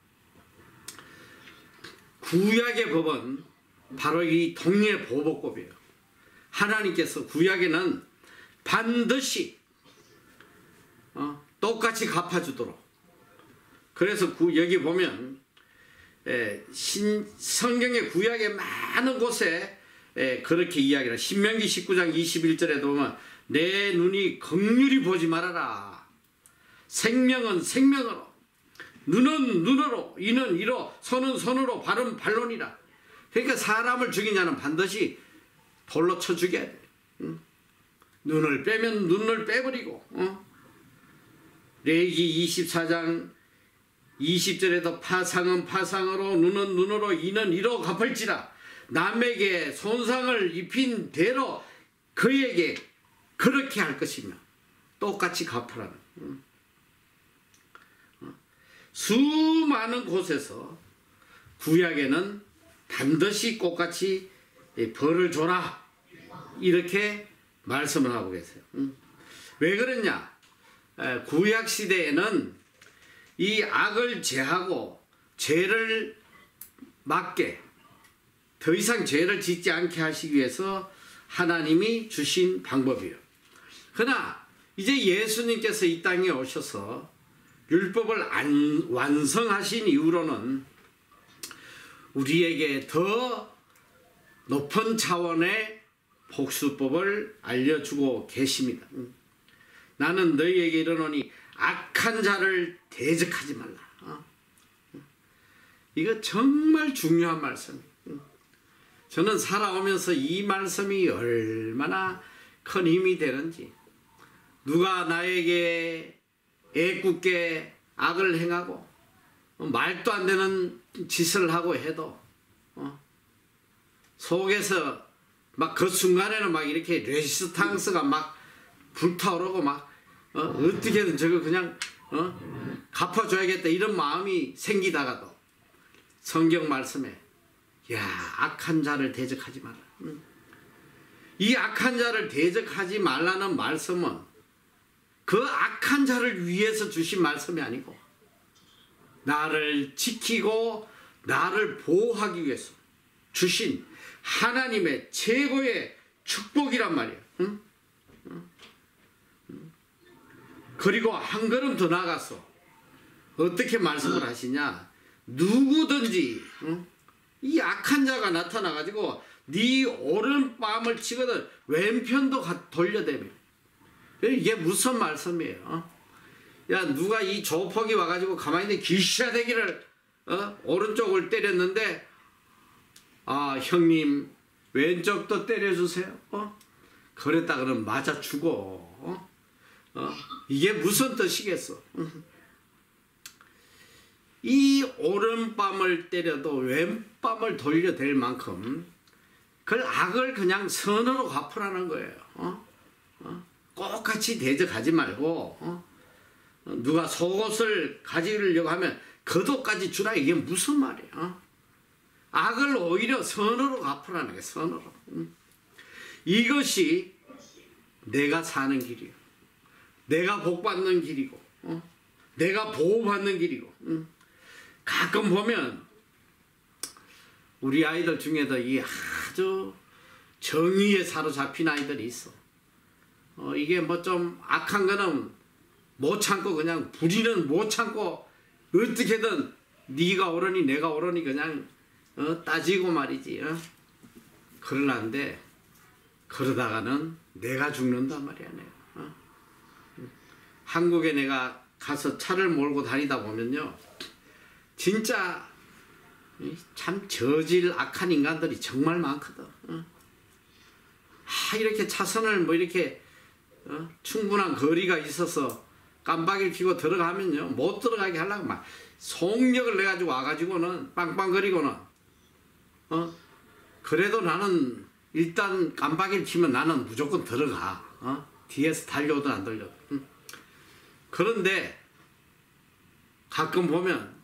구약의 법은 바로 이 동해보복법이에요. 하나님께서 구약에는 반드시 어, 똑같이 갚아주도록. 그래서 구, 여기 보면 에, 신, 성경의 구약의 많은 곳에 에, 그렇게 이야기를 신명기 십구 장 이십일 절에도 보면 내 눈이 긍휼히 보지 말아라. 생명은 생명으로 눈은 눈으로 이는 이로 손은 손으로 발은 발론이라. 그러니까 사람을 죽인 자는 반드시 돌로 쳐 죽여야 돼. 응? 눈을 빼면 눈을 빼버리고 어? 레위기 이십사 장 이십 절에도 파상은 파상으로 눈은 눈으로 이는 이로 갚을지라. 남에게 손상을 입힌 대로 그에게 그렇게 할 것이며 똑같이 갚으라는. 응? 수많은 곳에서 구약에는 반드시 똑같이 벌을 줘라 이렇게 말씀을 하고 계세요. 응? 왜 그러냐? 구약 시대에는 이 악을 제하고 죄를 막게 더 이상 죄를 짓지 않게 하시기 위해서 하나님이 주신 방법이에요. 그러나 이제 예수님께서 이 땅에 오셔서 율법을 안, 완성하신 이후로는 우리에게 더 높은 차원의 복수법을 알려주고 계십니다. 나는 너희에게 이르노니 악한 자를 대적하지 말라. 어? 이거 정말 중요한 말씀이에요. 저는 살아오면서 이 말씀이 얼마나 큰 힘이 되는지, 누가 나에게 애꿎게 악을 행하고 말도 안 되는 짓을 하고 해도 어? 속에서 막 그 순간에는 막 이렇게 레지스탕스가 막 불타오르고 막 어? 어떻게든 저거 그냥 어? 갚아줘야겠다 이런 마음이 생기다가도 성경 말씀에 야 악한 자를 대적하지 마라. 응? 이 악한 자를 대적하지 말라는 말씀은 그 악한 자를 위해서 주신 말씀이 아니고 나를 지키고 나를 보호하기 위해서 주신 하나님의 최고의 축복이란 말이에요. 응? 응? 응? 그리고 한 걸음 더 나가서 어떻게 말씀을 하시냐, 누구든지 응? 이 악한 자가 나타나가지고 네 오른뺨을 치거든 왼편도 돌려대며. 이게 무슨 말씀이에요? 야 누가 이 조폭이 와가지고 가만히 있는데 귀시라대기를 어? 오른쪽을 때렸는데 아 형님 왼쪽도 때려주세요. 어? 그랬다 그러면 맞아 죽어. 어? 어? 이게 무슨 뜻이겠어? 이 오른뺨을 때려도 왼뺨을 돌려댈 만큼 그 악을 그냥 선으로 갚으라는 거예요. 어? 어? 똑같이 대적하지 말고 어? 누가 속옷을 가지려고 하면 겉옷까지 주라. 이게 무슨 말이야? 어? 악을 오히려 선으로 갚으라는 거예요. 선으로. 응? 이것이 내가 사는 길이요. 내가 복받는 길이고 어? 내가 보호받는 길이고. 응? 가끔 보면 우리 아이들 중에도 이 아주 정의에 사로잡힌 아이들이 있어. 어, 이게 뭐 좀 악한 거는 못 참고 그냥 불의는 못 참고 어떻게든 네가 옳으니 내가 옳으니 그냥 어, 따지고 말이지. 어? 그러는데 그러다가는 내가 죽는단 말이야. 내가. 어? 한국에 내가 가서 차를 몰고 다니다 보면요, 진짜 참 저질 악한 인간들이 정말 많거든. 어? 아, 이렇게 차선을 뭐 이렇게 어? 충분한 거리가 있어서 깜빡이를 켜고 들어가면요 못 들어가게 하려고 막 속력을 내가지고 와가지고는 빵빵거리고는 어? 그래도 나는 일단 깜빡이를 켜면 나는 무조건 들어가. 어? 뒤에서 달려오든 안 달려오든. 응? 그런데 가끔 보면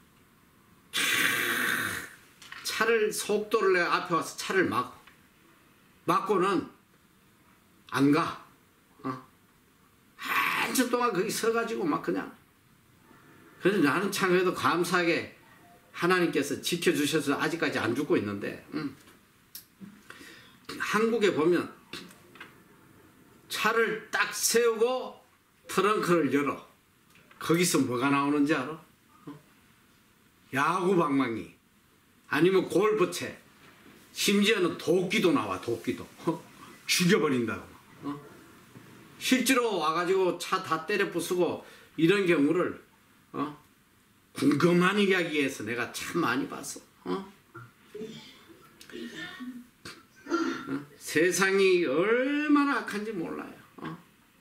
차를 속도를 내가 앞에 와서 차를 막고 막고는 안 가. 어? 한참 동안 거기 서가지고 막 그냥. 그래서 나는 참 그래도 감사하게 하나님께서 지켜주셔서 아직까지 안 죽고 있는데, 음. 한국에 보면 차를 딱 세우고 트렁크를 열어. 거기서 뭐가 나오는지 알아? 어? 야구 방망이 아니면 골프채, 심지어는 도끼도 나와. 도끼도 어? 죽여버린다고. 어? 실제로 와가지고 차 다 때려 부수고 이런 경우를 어? 궁금한 이야기에서 내가 참 많이 봤어. 어? 어? 세상이 얼마나 악한지 몰라요. 어?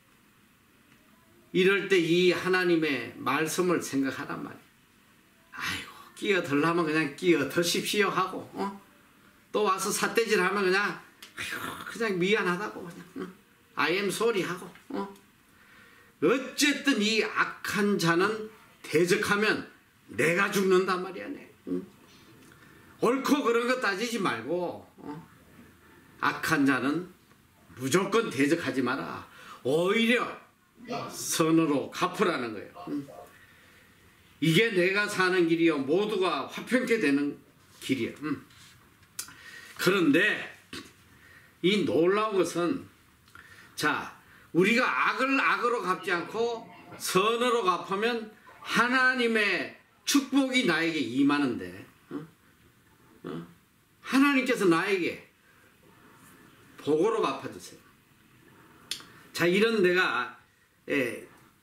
이럴 때 이 하나님의 말씀을 생각하란 말이야. 아이고 끼어들려면 그냥 끼어드십시오 하고 어? 또 와서 삿대질 하면 그냥 아이고 그냥 미안하다고 그냥 어? I am sorry 하고 어? 어쨌든 이 악한 자는 대적하면 내가 죽는단 말이야. 내. 응? 옳고 그런 거 따지지 말고 어? 악한 자는 무조건 대적하지 마라. 오히려 선으로 갚으라는 거예요. 응? 이게 내가 사는 길이요 모두가 화평케 되는 길이에요. 응? 그런데 이 놀라운 것은, 자, 우리가 악을 악으로 갚지 않고 선으로 갚으면 하나님의 축복이 나에게 임하는데, 어? 어? 하나님께서 나에게 복으로 갚아주세요. 자, 이런 내가 예,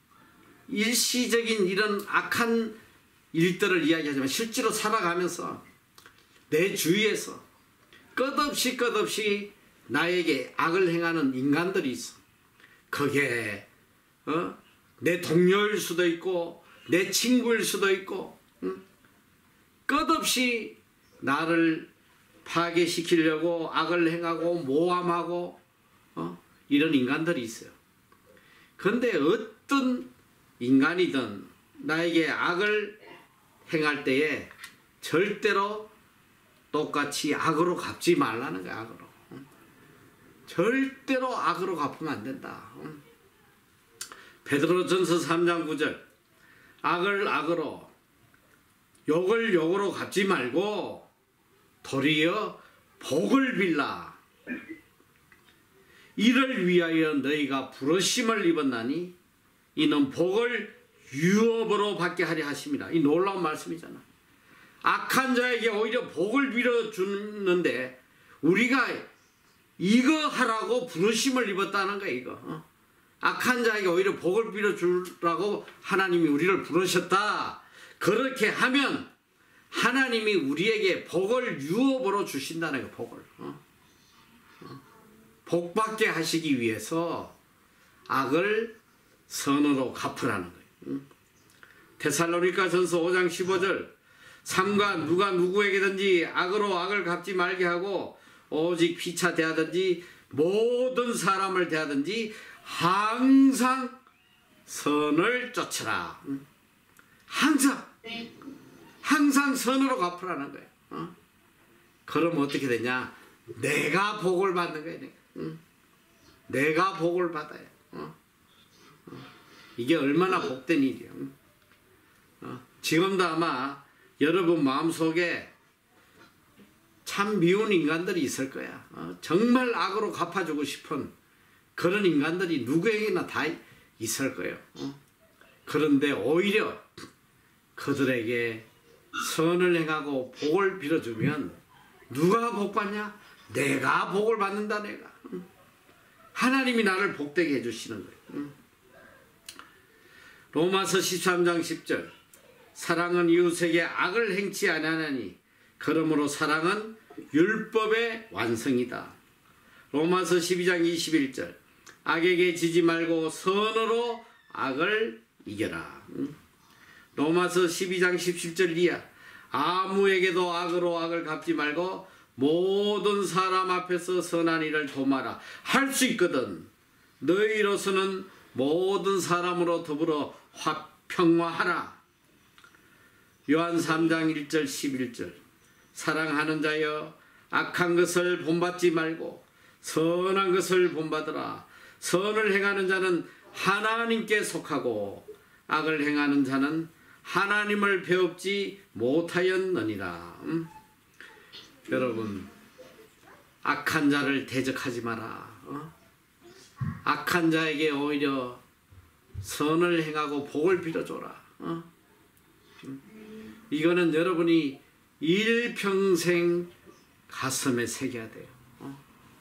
일시적인 이런 악한 일들을 이야기하지만 실제로 살아가면서 내 주위에서 끝없이 끝없이 나에게 악을 행하는 인간들이 있어. 그게 어? 내 동료일 수도 있고 내 친구일 수도 있고, 응? 끝없이 나를 파괴시키려고 악을 행하고 모함하고 어? 이런 인간들이 있어요. 그런데 어떤 인간이든 나에게 악을 행할 때에 절대로 똑같이 악으로 갚지 말라는 거야. 악으로. 응? 절대로 악으로 갚으면 안 된다. 응? 베드로전서 삼 장 구 절, 악을 악으로 욕을 욕으로 갚지 말고 도리어 복을 빌라. 이를 위하여 너희가 부르심을 입었나니 이는 복을 유업으로 받게 하려 하심이라. 이 놀라운 말씀이잖아. 악한 자에게 오히려 복을 빌어주는데 우리가 이거 하라고 부르심을 입었다는 거야. 이거. 어? 악한 자에게 오히려 복을 빌어주라고 하나님이 우리를 부르셨다. 그렇게 하면 하나님이 우리에게 복을 유업으로 주신다는 거야. 복을. 어? 어? 복받게 하시기 위해서 악을 선으로 갚으라는 거예요. 응? 데살로니가전서 오 장 십오 절, 삼가 누가 누구에게든지 악으로 악을 갚지 말게 하고 오직 피차 대하든지 모든 사람을 대하든지 항상 선을 쫓으라. 응? 항상 항상 선으로 갚으라는 거예요. 어? 그럼 어떻게 되냐? 내가 복을 받는 거예요. 응? 내가 복을 받아요. 어? 어? 이게 얼마나 복된 일이에요. 어? 지금도 아마 여러분 마음속에 참 미운 인간들이 있을 거야. 어? 정말 악으로 갚아주고 싶은 그런 인간들이 누구에게나 다 있을 거예요. 어? 그런데 오히려 그들에게 선을 행하고 복을 빌어주면 누가 복 받냐? 내가 복을 받는다. 내가. 하나님이 나를 복되게 해주시는 거예요. 로마서 십삼 장 십 절, 사랑은 이웃에게 악을 행치 아니하나니 그러므로 사랑은 율법의 완성이다. 로마서 십이 장 이십일 절, 악에게 지지 말고 선으로 악을 이겨라. 로마서 십이 장 십칠 절 이하, 아무에게도 악으로 악을 갚지 말고 모든 사람 앞에서 선한 일을 도마라. 할 수 있거든. 너희로서는 모든 사람으로 더불어 화평화하라. 요한 삼 장 일 절 십일 절, 사랑하는 자여 악한 것을 본받지 말고 선한 것을 본받으라. 선을 행하는 자는 하나님께 속하고 악을 행하는 자는 하나님을 배웁지 못하였느니라. 음? 여러분, 악한 자를 대적하지 마라. 어? 악한 자에게 오히려 선을 행하고 복을 빌어줘라. 어? 음? 이거는 여러분이 일평생 가슴에 새겨야 돼요. 어?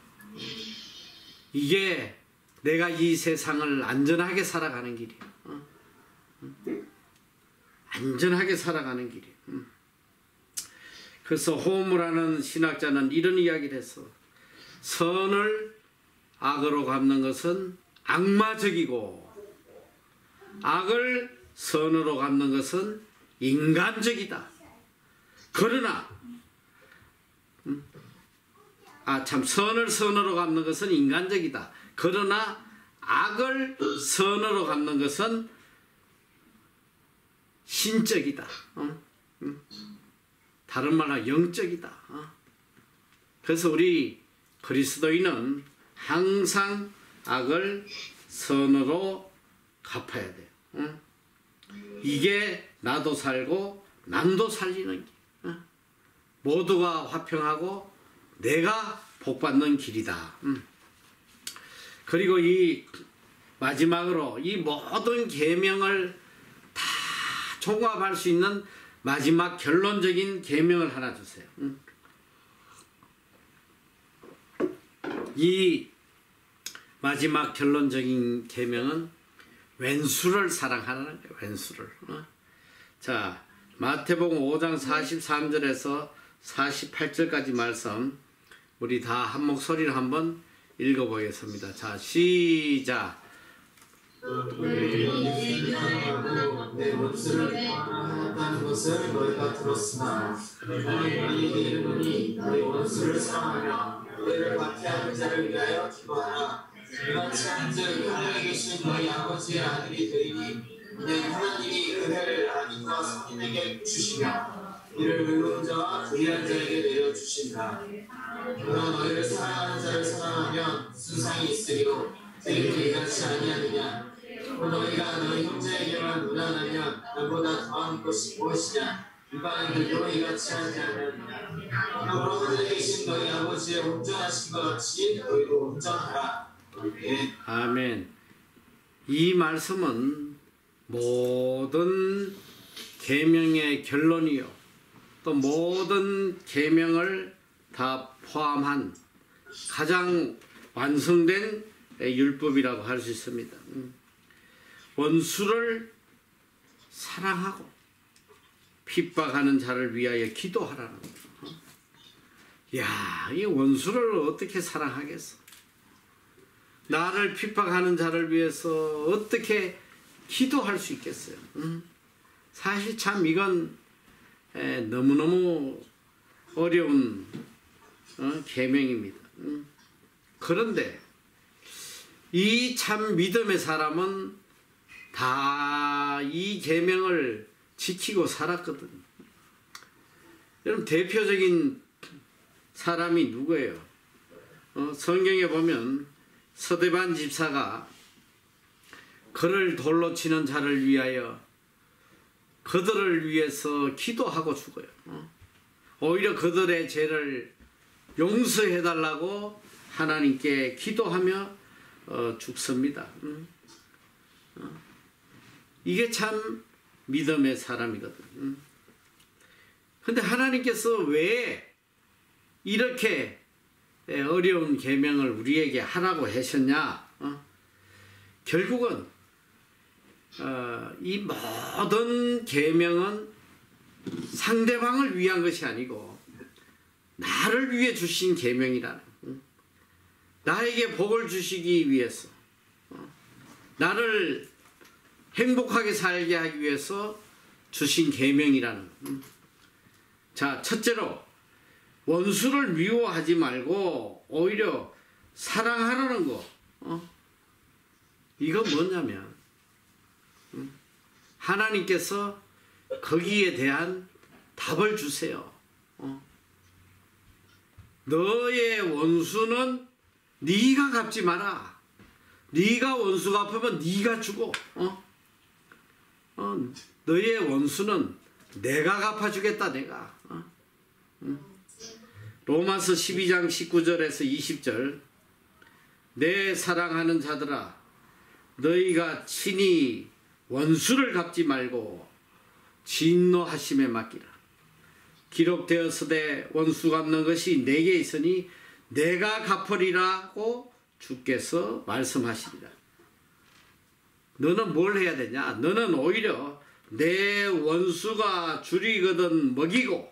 이게 내가 이 세상을 안전하게 살아가는 길이야. 어? 음? 안전하게 살아가는 길이에요. 음. 그래서 호무라는 신학자는 이런 이야기를 했어. 선을 악으로 갚는 것은 악마적이고 악을 선으로 갚는 것은 인간적이다. 그러나 음, 아 참 선을 선으로 갚는 것은 인간적이다. 그러나 악을 선으로 갚는 것은 신적이다. 어? 응? 다른 말로 영적이다. 어? 그래서 우리 그리스도인은 항상 악을 선으로 갚아야 돼요. 어? 이게 나도 살고 남도 살리는 길. 어? 모두가 화평하고 내가 복받는 길이다. 음. 그리고 이 마지막으로 이 모든 계명을 다 종합할 수 있는 마지막 결론적인 계명을 하나 주세요. 음. 이 마지막 결론적인 계명은 왼수를 사랑하라는 거예요. 왼수를. 어? 자, 마태복음 오 장 사십삼 절에서 사십팔 절까지 말씀 우리 다 한 목소리로 한번 읽어보겠습니다. 자, 시작. 내 원수를 사랑하였다는 것을 너희가 들었으나 너희는 이르노니 너희 원수를 사랑하며 너희를 박해하는 자를 위하여 기도하라. 이같이 한즉 하늘에 계신 너희 아버지의 아들이 되리니 내 하나님이 은혜를 아기와 성인에게 주시며 이를 의로운 자와 불의한 자에게 내려주신다. 그러나 너희를 사랑하는 자를 사랑하면 수상이 있으리요 너희는 이같이 아니하느냐. 또 너희가 너희 형제에게만 무난하면 너보다 더한 것이 무엇이냐. 이방인들도 이같이 하지 않느냐. 그러므로 하늘에 계신 너희 아버지의 온전하신 것 같이 너희도 온전하라. 아멘. 아멘. 이 말씀은 모든 계명의 결론이요 또 모든 계명을 다 포함한 가장 완성된 율법이라고 할 수 있습니다. 원수를 사랑하고 핍박하는 자를 위하여 기도하라는 거예요. 야, 이 원수를 어떻게 사랑하겠어? 나를 핍박하는 자를 위해서 어떻게 기도할 수 있겠어요? 음? 사실 참 이건 에, 너무너무 어려운 어, 계명입니다. 음? 그런데 이 참 믿음의 사람은 다 이 계명을 지키고 살았거든요. 여러분 대표적인 사람이 누구예요? 어, 성경에 보면 서대반 집사가 그를 돌로 치는 자를 위하여 그들을 위해서 기도하고 죽어요. 오히려 그들의 죄를 용서해달라고 하나님께 기도하며 어, 죽습니다. 이게 참 믿음의 사람이거든. 근데 하나님께서 왜 이렇게 어려운 계명을 우리에게 하라고 하셨냐? 어? 결국은 어, 이 모든 계명은 상대방을 위한 것이 아니고 나를 위해 주신 계명이라는, 응? 나에게 복을 주시기 위해서, 어? 나를 행복하게 살게 하기 위해서 주신 계명이라는. 응? 자, 첫째로 원수를 미워하지 말고 오히려 사랑하라는 거. 어? 이건 뭐냐면 응? 하나님께서 거기에 대한 답을 주세요. 어? 너의 원수는 네가 갚지 마라. 네가 원수 갚으면 네가 주고, 어? 어, 너의 원수는 내가 갚아주겠다. 내가. 어? 응? 로마서 십이 장 십구 절에서 이십 절. 내 사랑하는 자들아, 너희가 친히 원수를 갚지 말고 진노하심에 맡기라. 기록되었으되 원수 갚는 것이 내게 있으니 내가 갚으리라고 주께서 말씀하시리라. 너는 뭘 해야 되냐? 너는 오히려 내 원수가 줄이거든 먹이고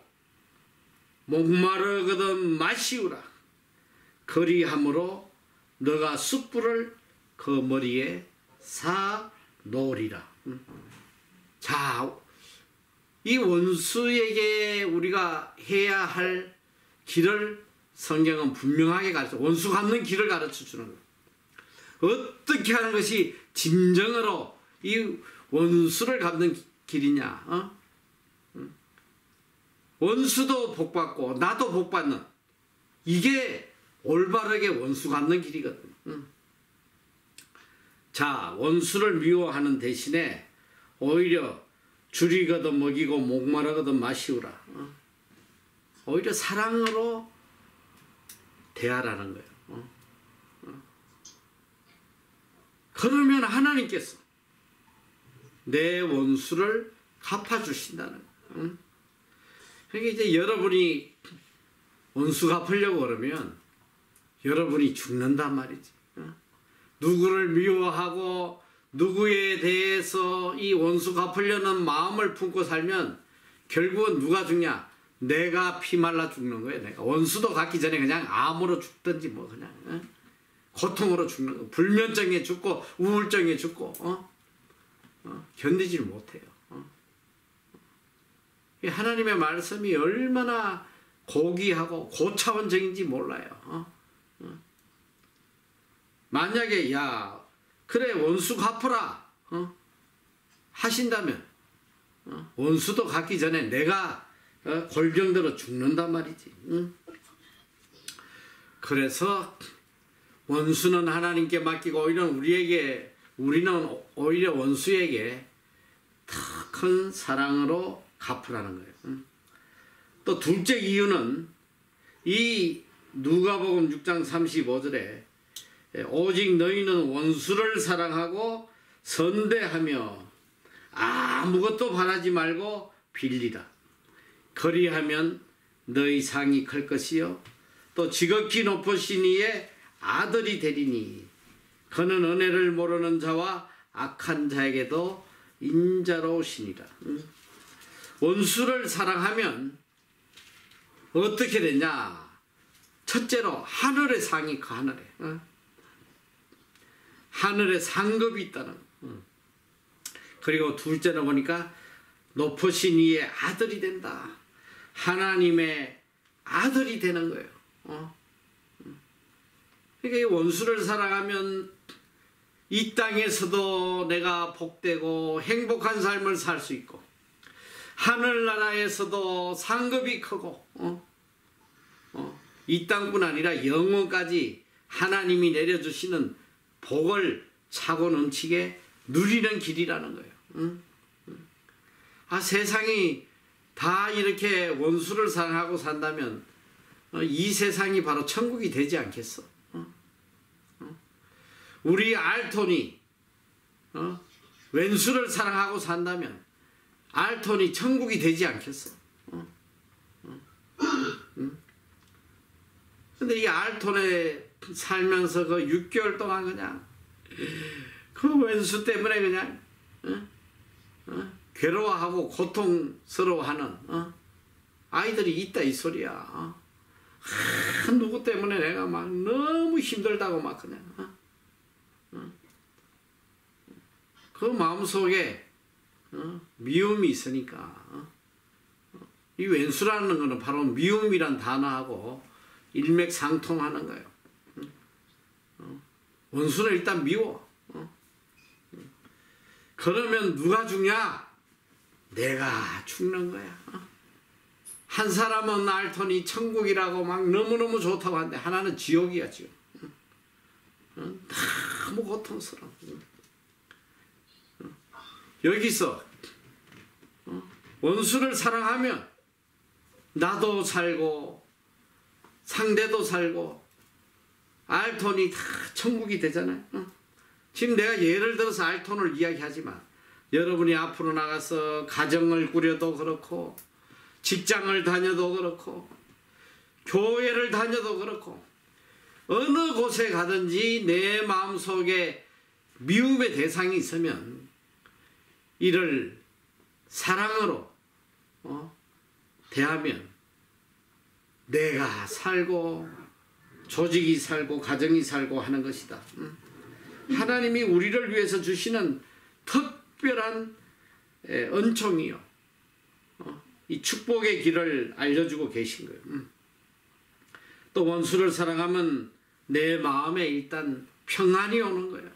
목마르거든 마시우라. 그리함으로 너가 숯불을 그 머리에 사 놓으리라. 자, 이 원수에게 우리가 해야 할 길을 성경은 분명하게 가르쳐, 원수 갚는 길을 가르쳐 주는 거예요. 어떻게 하는 것이 진정으로 이 원수를 갚는 길이냐? 어? 원수도 복받고 나도 복받는, 이게 올바르게 원수 갚는 길이거든. 응. 자, 원수를 미워하는 대신에 오히려 줄이거든 먹이고 목마르거든 마시우라. 어? 오히려 사랑으로 대하라는 거예요. 어? 어? 그러면 하나님께서 내 원수를 갚아주신다는 거예요. 응? 그러니까 이제 여러분이 원수 갚으려고 그러면 여러분이 죽는단 말이지. 어? 누구를 미워하고 누구에 대해서 이 원수 갚으려는 마음을 품고 살면 결국은 누가 죽냐? 내가 피말라 죽는 거예요. 내가 원수도 갖기 전에 그냥 암으로 죽든지 뭐 그냥 어? 고통으로 죽는 거. 불면증에 죽고 우울증에 죽고 어? 어? 견디질 못해요. 어? 하나님의 말씀이 얼마나 고귀하고 고차원적인지 몰라요. 어? 어? 만약에 야 그래 원수 갚으라 어? 하신다면 어? 원수도 갚기 전에 내가 어? 골병들어 죽는단 말이지. 응? 그래서 원수는 하나님께 맡기고 오히려 우리에게 우리는 오히려 원수에게 더 큰 사랑으로 갚으라는 거예요. 응? 또 둘째 이유는 이 누가복음 육 장 삼십오 절에 오직 너희는 원수를 사랑하고 선대하며 아무것도 바라지 말고 빌리라. 그리하면 너희 상이 클 것이요 또 지극히 높으신 이의 아들이 되리니 그는 은혜를 모르는 자와 악한 자에게도 인자로우시니라. 원수를 사랑하면 어떻게 되냐? 첫째로 하늘의 상이 그 하늘에 어? 하늘에 상급이 있다는 거. 그리고 둘째로 보니까 높으신 이의 아들이 된다. 하나님의 아들이 되는 거예요. 어? 그러니까 이 원수를 사랑하면 이 땅에서도 내가 복되고 행복한 삶을 살 수 있고 하늘나라에서도 상급이 크고 어? 어? 이 땅뿐 아니라 영원까지 하나님이 내려주시는 복을 차고 넘치게 누리는 길이라는 거예요. 응? 아, 세상이 다 이렇게 원수를 사랑하고 산다면 어, 이 세상이 바로 천국이 되지 않겠어? 어? 어? 우리 알톤이 어? 왼수를 사랑하고 산다면 알톤이 천국이 되지 않겠어? 어? 어? 응? 근데 이 알톤에 살면서 그 육 개월 동안 그냥 그 왼수 때문에 그냥 어? 어? 괴로워하고 고통스러워하는 어? 아이들이 있다 이 소리야. 어? 아, 누구 때문에 내가 막 너무 힘들다고 막 그냥 어? 어? 그 마음속에 어? 미움이 있으니까 어? 어? 이 왼수라는 거는 바로 미움이란 단어하고 일맥상통하는 거예요. 어? 어? 원수는 일단 미워. 어? 그러면 누가 죽냐? 내가 죽는 거야. 어? 한 사람은 알톤이 천국이라고 막 너무너무 좋다고 하는데 하나는 지옥이야 지금. 어? 어? 너무 고통스러워. 어? 여기서 어? 원수를 사랑하면 나도 살고 상대도 살고 알톤이 다 천국이 되잖아요. 어? 지금 내가 예를 들어서 알톤을 이야기하지만 여러분이 앞으로 나가서 가정을 꾸려도 그렇고 직장을 다녀도 그렇고 교회를 다녀도 그렇고 어느 곳에 가든지 내 마음속에 미움의 대상이 있으면 이를 사랑으로 어? 대하면 내가 살고 조직이 살고 가정이 살고 하는 것이다. 하나님이 우리를 위해서 주시는 특별한 은총이요. 이 축복의 길을 알려주고 계신 거예요. 또 원수를 사랑하면 내 마음에 일단 평안이 오는 거예요.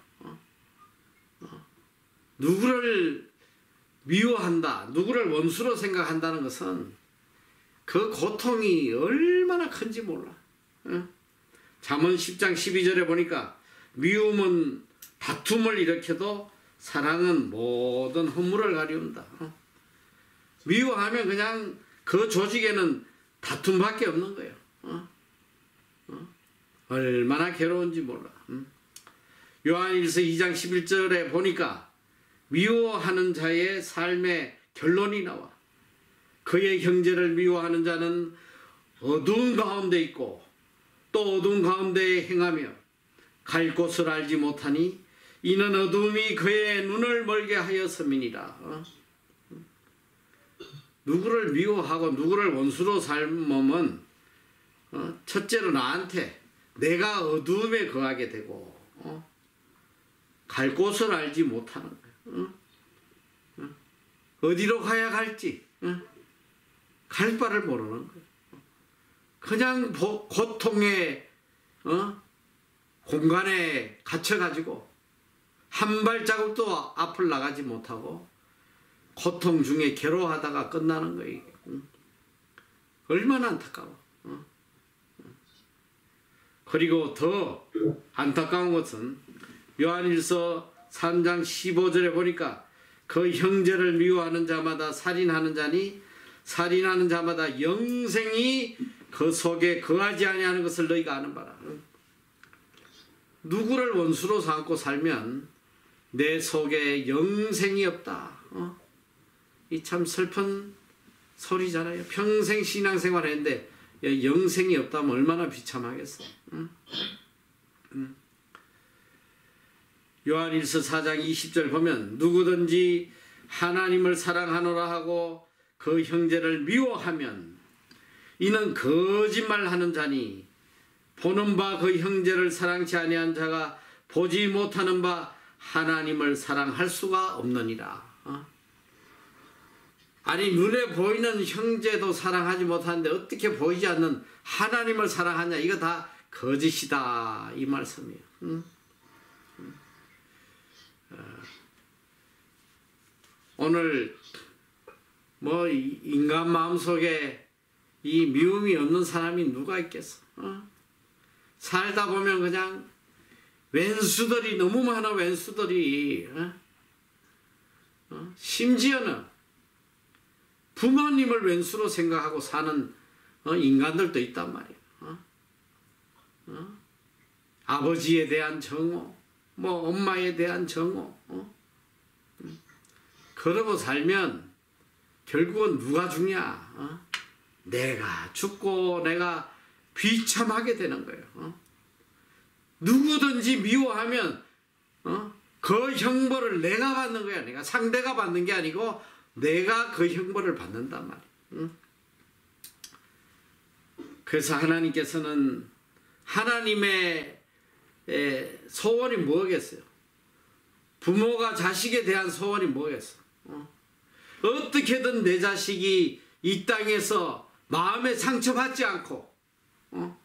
누구를 미워한다, 누구를 원수로 생각한다는 것은 그 고통이 얼마나 큰지 몰라. 잠언 십 장 십이 절에 보니까 미움은 다툼을 일으켜도 사랑은 모든 허물을 가리운다. 미워하면 그냥 그 조직에는 다툼밖에 없는 거예요. 얼마나 괴로운지 몰라. 응? 요한일서 이 장 십일 절에 보니까 미워하는 자의 삶의 결론이 나와. 그의 형제를 미워하는 자는 어두운 가운데 있고 또 어두운 가운데 행하며 갈 곳을 알지 못하니 이는 어두움이 그의 눈을 멀게 하였음이니라. 어? 누구를 미워하고 누구를 원수로 삶으면 어? 첫째로 나한테 내가 어두움에 거하게 되고 어? 갈 곳을 알지 못하는 거야. 어? 어? 어디로 가야 갈지 어? 갈 바를 모르는 거야. 그냥 고통의 어? 공간에 갇혀가지고 한 발자국도 앞을 나가지 못하고 고통 중에 괴로워하다가 끝나는 거예요. 응? 얼마나 안타까워. 어? 그리고 더 안타까운 것은 요한일서 삼 장 십오 절에 보니까 그 형제를 미워하는 자마다 살인하는 자니 살인하는 자마다 영생이 그 속에 거하지 아니하는 것을 너희가 아는 바라. 응? 누구를 원수로 삼고 살면 내 속에 영생이 없다. 어? 이 참 슬픈 소리잖아요. 평생 신앙생활 했는데 영생이 없다면 얼마나 비참하겠어. 응? 응. 요한일서 사 장 이십 절 보면 누구든지 하나님을 사랑하노라 하고 그 형제를 미워하면 이는 거짓말하는 자니 보는 바 그 형제를 사랑치 아니한 자가 보지 못하는 바 하나님을 사랑할 수가 없느니라. 어? 아니 눈에 보이는 형제도 사랑하지 못하는데 어떻게 보이지 않는 하나님을 사랑하냐. 이거 다 거짓이다 이 말씀이에요. 응? 응. 어. 오늘 뭐 인간 마음속에 이 미움이 없는 사람이 누가 있겠어. 어? 살다 보면 그냥 왼수들이 너무 많아. 왼수들이 어? 어? 심지어는 부모님을 왼수로 생각하고 사는 어? 인간들도 있단 말이에요. 어? 어? 아버지에 대한 정오, 뭐 엄마에 대한 정오. 어? 음. 그러고 살면 결국은 누가 죽냐? 어? 내가 죽고 내가 비참하게 되는 거예요. 어? 누구든지 미워하면 어? 그 형벌을 내가 받는 거야. 내가 상대가 받는 게 아니고 내가 그 형벌을 받는단 말이야. 응? 그래서 하나님께서는 하나님의 에, 소원이 뭐겠어요? 부모가 자식에 대한 소원이 뭐겠어? 어? 어떻게든 내 자식이 이 땅에서 마음에 상처받지 않고 어?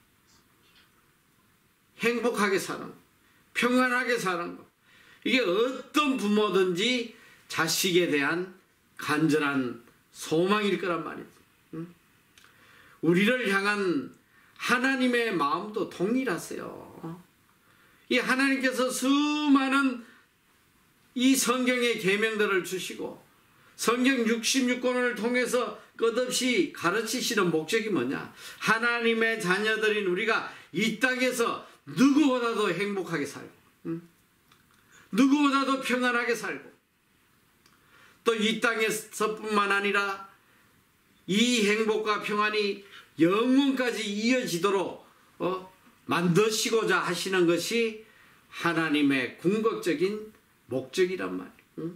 행복하게 사는 거, 평안하게 사는 거. 이게 어떤 부모든지 자식에 대한 간절한 소망일 거란 말이지. 응? 우리를 향한 하나님의 마음도 동일하세요. 이 하나님께서 수많은 이 성경의 계명들을 주시고 성경 육십육 권을 통해서 끝없이 가르치시는 목적이 뭐냐? 하나님의 자녀들인 우리가 이 땅에서 누구보다도 행복하게 살고 응? 누구보다도 평안하게 살고 또 이 땅에서뿐만 아니라 이 행복과 평안이 영원까지 이어지도록 어? 만드시고자 하시는 것이 하나님의 궁극적인 목적이란 말이에요. 응?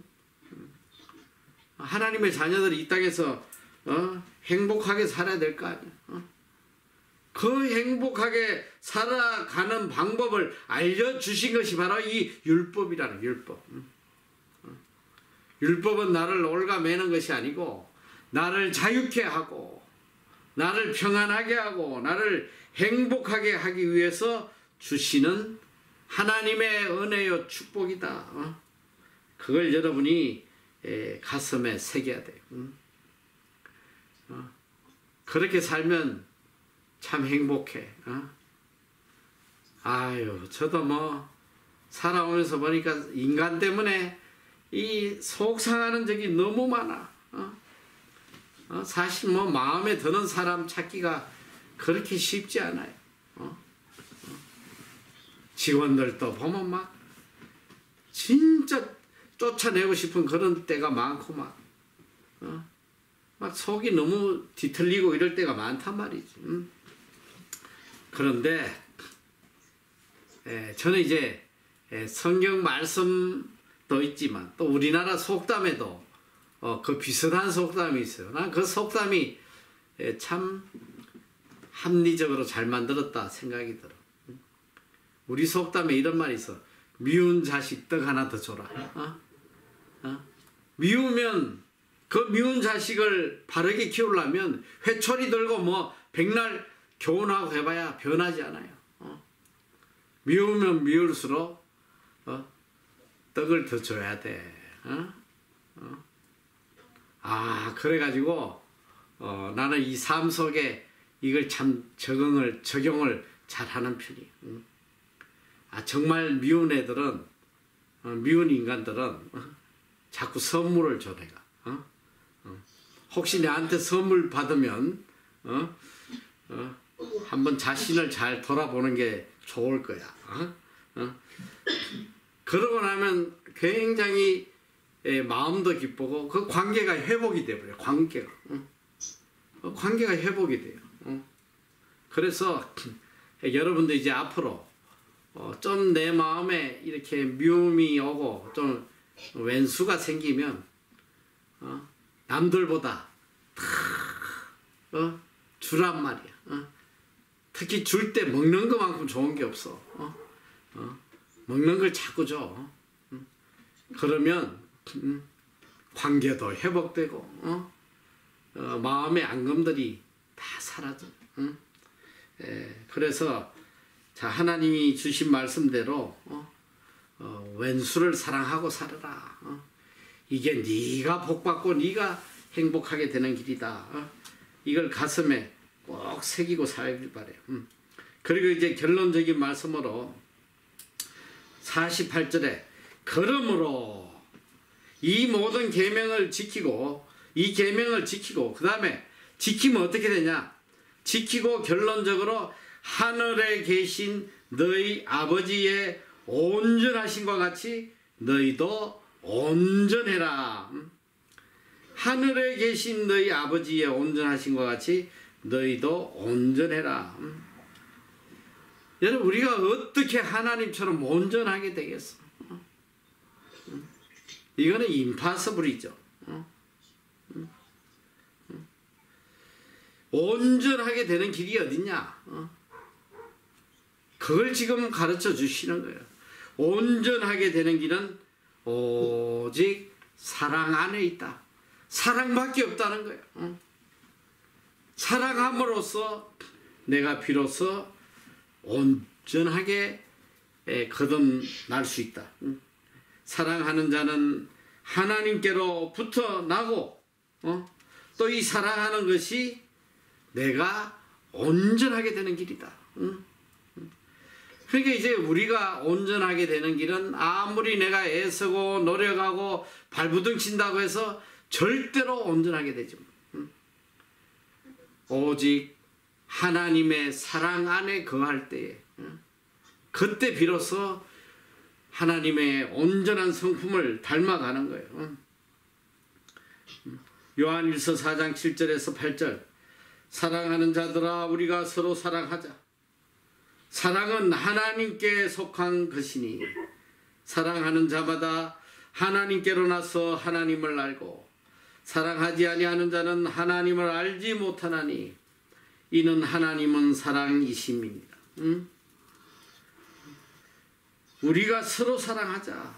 하나님의 자녀들이 이 땅에서 어? 행복하게 살아야 될 거 아니야. 어? 그 행복하게 살아가는 방법을 알려주신 것이 바로 이 율법이라는 율법. 율법은 나를 올가매는 것이 아니고 나를 자유케 하고 나를 평안하게 하고 나를 행복하게 하기 위해서 주시는 하나님의 은혜요 축복이다. 그걸 여러분이 가슴에 새겨야 돼요. 그렇게 살면 참 행복해. 아유, 저도 뭐 살아오면서 보니까 인간 때문에 이 속상하는 적이 너무 많아. 어? 어? 사실 뭐 마음에 드는 사람 찾기가 그렇게 쉽지 않아요. 어? 어? 직원들도 보면 막 진짜 쫓아내고 싶은 그런 때가 많고 막, 어? 막 속이 너무 뒤틀리고 이럴 때가 많단 말이지. 음? 그런데 에, 저는 이제 에, 성경 말씀도 있지만 또 우리나라 속담에도 어, 그 비슷한 속담이 있어요. 난 그 속담이 에, 참 합리적으로 잘 만들었다 생각이 들어. 우리 속담에 이런 말이 있어. 미운 자식 떡 하나 더 줘라. 어? 어? 미우면 그 미운 자식을 바르게 키우려면 회초리 들고 뭐 백날 교훈하고 해봐야 변하지 않아요. 어? 미우면 미울수록 어? 떡을 더 줘야 돼. 어? 어? 아 그래가지고 어, 나는 이 삶 속에 이걸 참 적응을 적용을 잘하는 편이에요. 응? 아 정말 미운 애들은 어, 미운 인간들은 어? 자꾸 선물을 줘 내가. 어? 어. 혹시 나한테 선물 받으면 어? 어? 한번 자신을 잘 돌아보는 게 좋을 거야. 어? 어? 그러고 나면 굉장히 예, 마음도 기쁘고 그 관계가 회복이 돼버려요. 관계가. 어? 어, 관계가 회복이 돼요. 어? 그래서 여러분도 이제 앞으로 어, 좀 내 마음에 이렇게 미움이 오고 좀 왼수가 생기면 어? 남들보다 다 어? 주란 말이야. 어? 특히 줄 때 먹는 것만큼 좋은 게 없어. 어? 어? 먹는 걸 자꾸 줘. 어? 그러면 음, 관계도 회복되고 어? 어, 마음의 앙금들이 다 사라져. 응? 예, 그래서 자 하나님이 주신 말씀대로 어? 어, 왼수를 사랑하고 살아라. 어? 이게 네가 복받고 네가 행복하게 되는 길이다. 어? 이걸 가슴에 꼭 새기고 살길 바래요. 음. 그리고 이제 결론적인 말씀으로 사십팔 절에 그러므로 이 모든 계명을 지키고 이 계명을 지키고 그 다음에 지키면 어떻게 되냐? 지키고 결론적으로 하늘에 계신 너희 아버지의 온전하심과 같이 너희도 온전해라. 하늘에 계신 너희 아버지의 온전하심과 같이 너희도 온전해라. 여러분 우리가 어떻게 하나님처럼 온전하게 되겠어? 이거는 임파서블이죠. 온전하게 되는 길이 어딨냐? 그걸 지금 가르쳐 주시는 거예요. 온전하게 되는 길은 오직 사랑 안에 있다. 사랑밖에 없다는 거예요. 사랑함으로써 내가 비로소 온전하게 거듭날 수 있다. 사랑하는 자는 하나님께로부터 나고 또 이 사랑하는 것이 내가 온전하게 되는 길이다. 그러니까 이제 우리가 온전하게 되는 길은 아무리 내가 애쓰고 노력하고 발부둥친다고 해서 절대로 온전하게 되지 못. 오직 하나님의 사랑 안에 거할 때에 그때 비로소 하나님의 온전한 성품을 닮아가는 거예요. 요한일서 사 장 칠 절에서 팔 절 사랑하는 자들아 우리가 서로 사랑하자. 사랑은 하나님께 속한 것이니 사랑하는 자마다 하나님께로 나서 하나님을 알고 사랑하지 아니하는 자는 하나님을 알지 못하나니 이는 하나님은 사랑이심입니다. 응? 우리가 서로 사랑하자.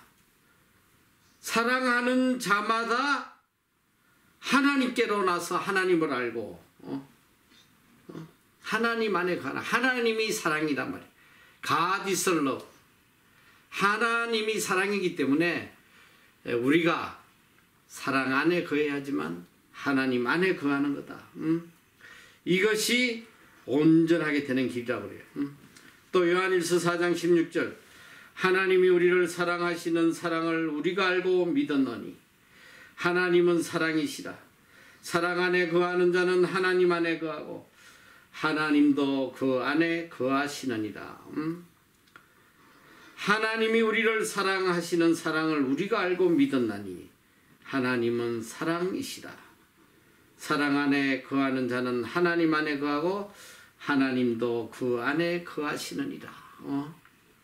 사랑하는 자마다 하나님께로 나서 하나님을 알고 어? 어? 하나님 안에 가나 하나님이 사랑이란 말이에요. God is love. 하나님이 사랑이기 때문에 우리가 사랑 안에 거해야지만 하나님 안에 거하는 거다. 음? 이것이 온전하게 되는 길이라고 그래요. 음? 또 요한일서 사 장 십육 절 하나님이 우리를 사랑하시는 사랑을 우리가 알고 믿었노니 하나님은 사랑이시라. 사랑 안에 거하는 자는 하나님 안에 거하고 하나님도 그 안에 거하시느니라. 음? 하나님이 우리를 사랑하시는 사랑을 우리가 알고 믿었나니 하나님은 사랑이시라. 사랑 안에 거하는 자는 하나님 안에 거하고 하나님도 그 안에 거하시느니라. 어?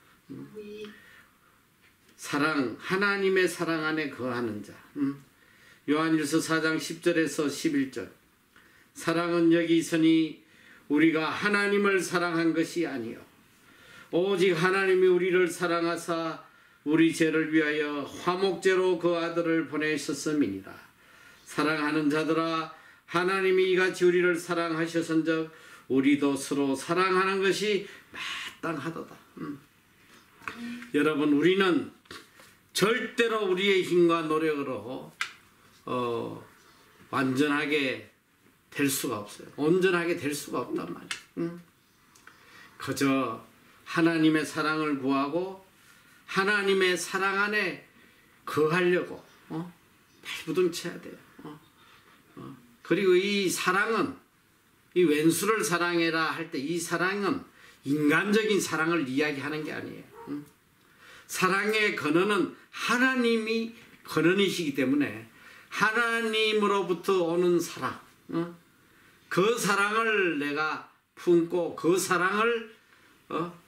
사랑, 하나님의 사랑 안에 거하는 자. 음. 요한일서 사 장 십 절에서 십일 절. 사랑은 여기 있으니 우리가 하나님을 사랑한 것이 아니요 오직 하나님이 우리를 사랑하사 우리 죄를 위하여 화목제로 그 아들을 보내셨음이니라. 사랑하는 자들아, 하나님이 이같이 우리를 사랑하셨은즉 우리도 서로 사랑하는 것이 마땅하도다. 음. 여러분, 우리는 절대로 우리의 힘과 노력으로 어, 완전하게 될 수가 없어요. 온전하게 될 수가 없단 말이에요. 응? 그저 하나님의 사랑을 구하고 하나님의 사랑 안에 거하려고 어? 발부둥쳐야 돼요. 어? 어. 그리고 이 사랑은, 이 왼수를 사랑해라 할 때 이 사랑은 인간적인 사랑을 이야기하는 게 아니에요. 응? 사랑의 근원은 하나님이 근원이시기 때문에 하나님으로부터 오는 사랑, 어? 그 사랑을 내가 품고 그 사랑을 어?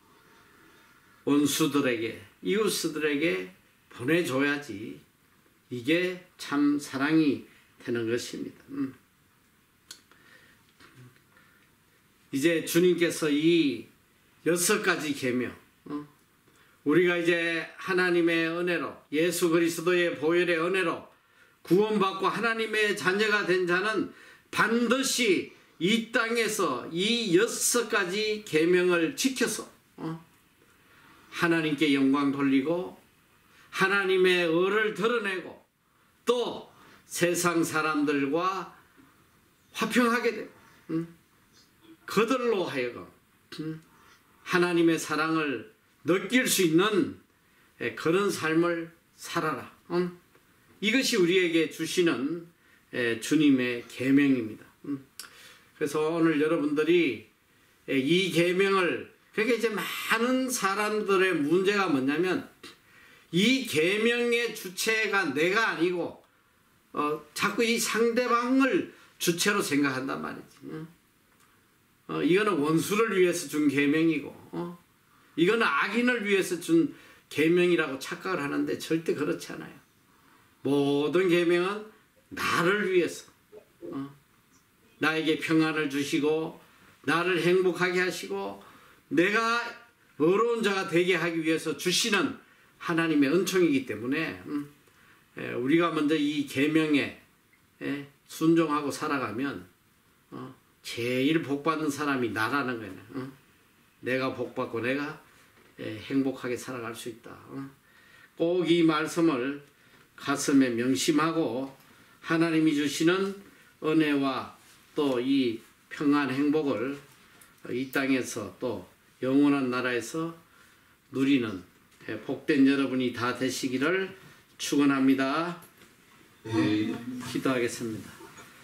원수들에게, 이웃들에게 보내줘야지 이게 참 사랑이 되는 것입니다. 음. 이제 주님께서 이 여섯 가지 계명, 어? 우리가 이제 하나님의 은혜로, 예수 그리스도의 보혈의 은혜로 구원받고 하나님의 자녀가 된 자는 반드시 이 땅에서 이 여섯 가지 계명을 지켜서 어? 하나님께 영광 돌리고 하나님의 의를 드러내고 또 세상 사람들과 화평하게 되고 음? 그들로 하여금 음? 하나님의 사랑을 느낄 수 있는 그런 삶을 살아라. 음? 이것이 우리에게 주시는 주님의 계명입니다. 음? 그래서 오늘 여러분들이 이 계명을, 그러니까 이제 많은 사람들의 문제가 뭐냐면 이 계명의 주체가 내가 아니고 어, 자꾸 이 상대방을 주체로 생각한단 말이지. 어, 이거는 원수를 위해서 준 계명이고 어? 이거는 악인을 위해서 준 계명이라고 착각을 하는데 절대 그렇지 않아요. 모든 계명은 나를 위해서 어? 나에게 평안을 주시고 나를 행복하게 하시고 내가 의로운 자가 되게 하기 위해서 주시는 하나님의 은총이기 때문에 음, 에, 우리가 먼저 이 계명에 에, 순종하고 살아가면 어, 제일 복받는 사람이 나라는 거예요. 어? 내가 복받고 내가 에, 행복하게 살아갈 수 있다. 어? 꼭 이 말씀을 가슴에 명심하고 하나님이 주시는 은혜와 또 이 평안 행복을 이 땅에서 또 영원한 나라에서 누리는 복된 여러분이 다 되시기를 축원합니다. 네. 기도하겠습니다.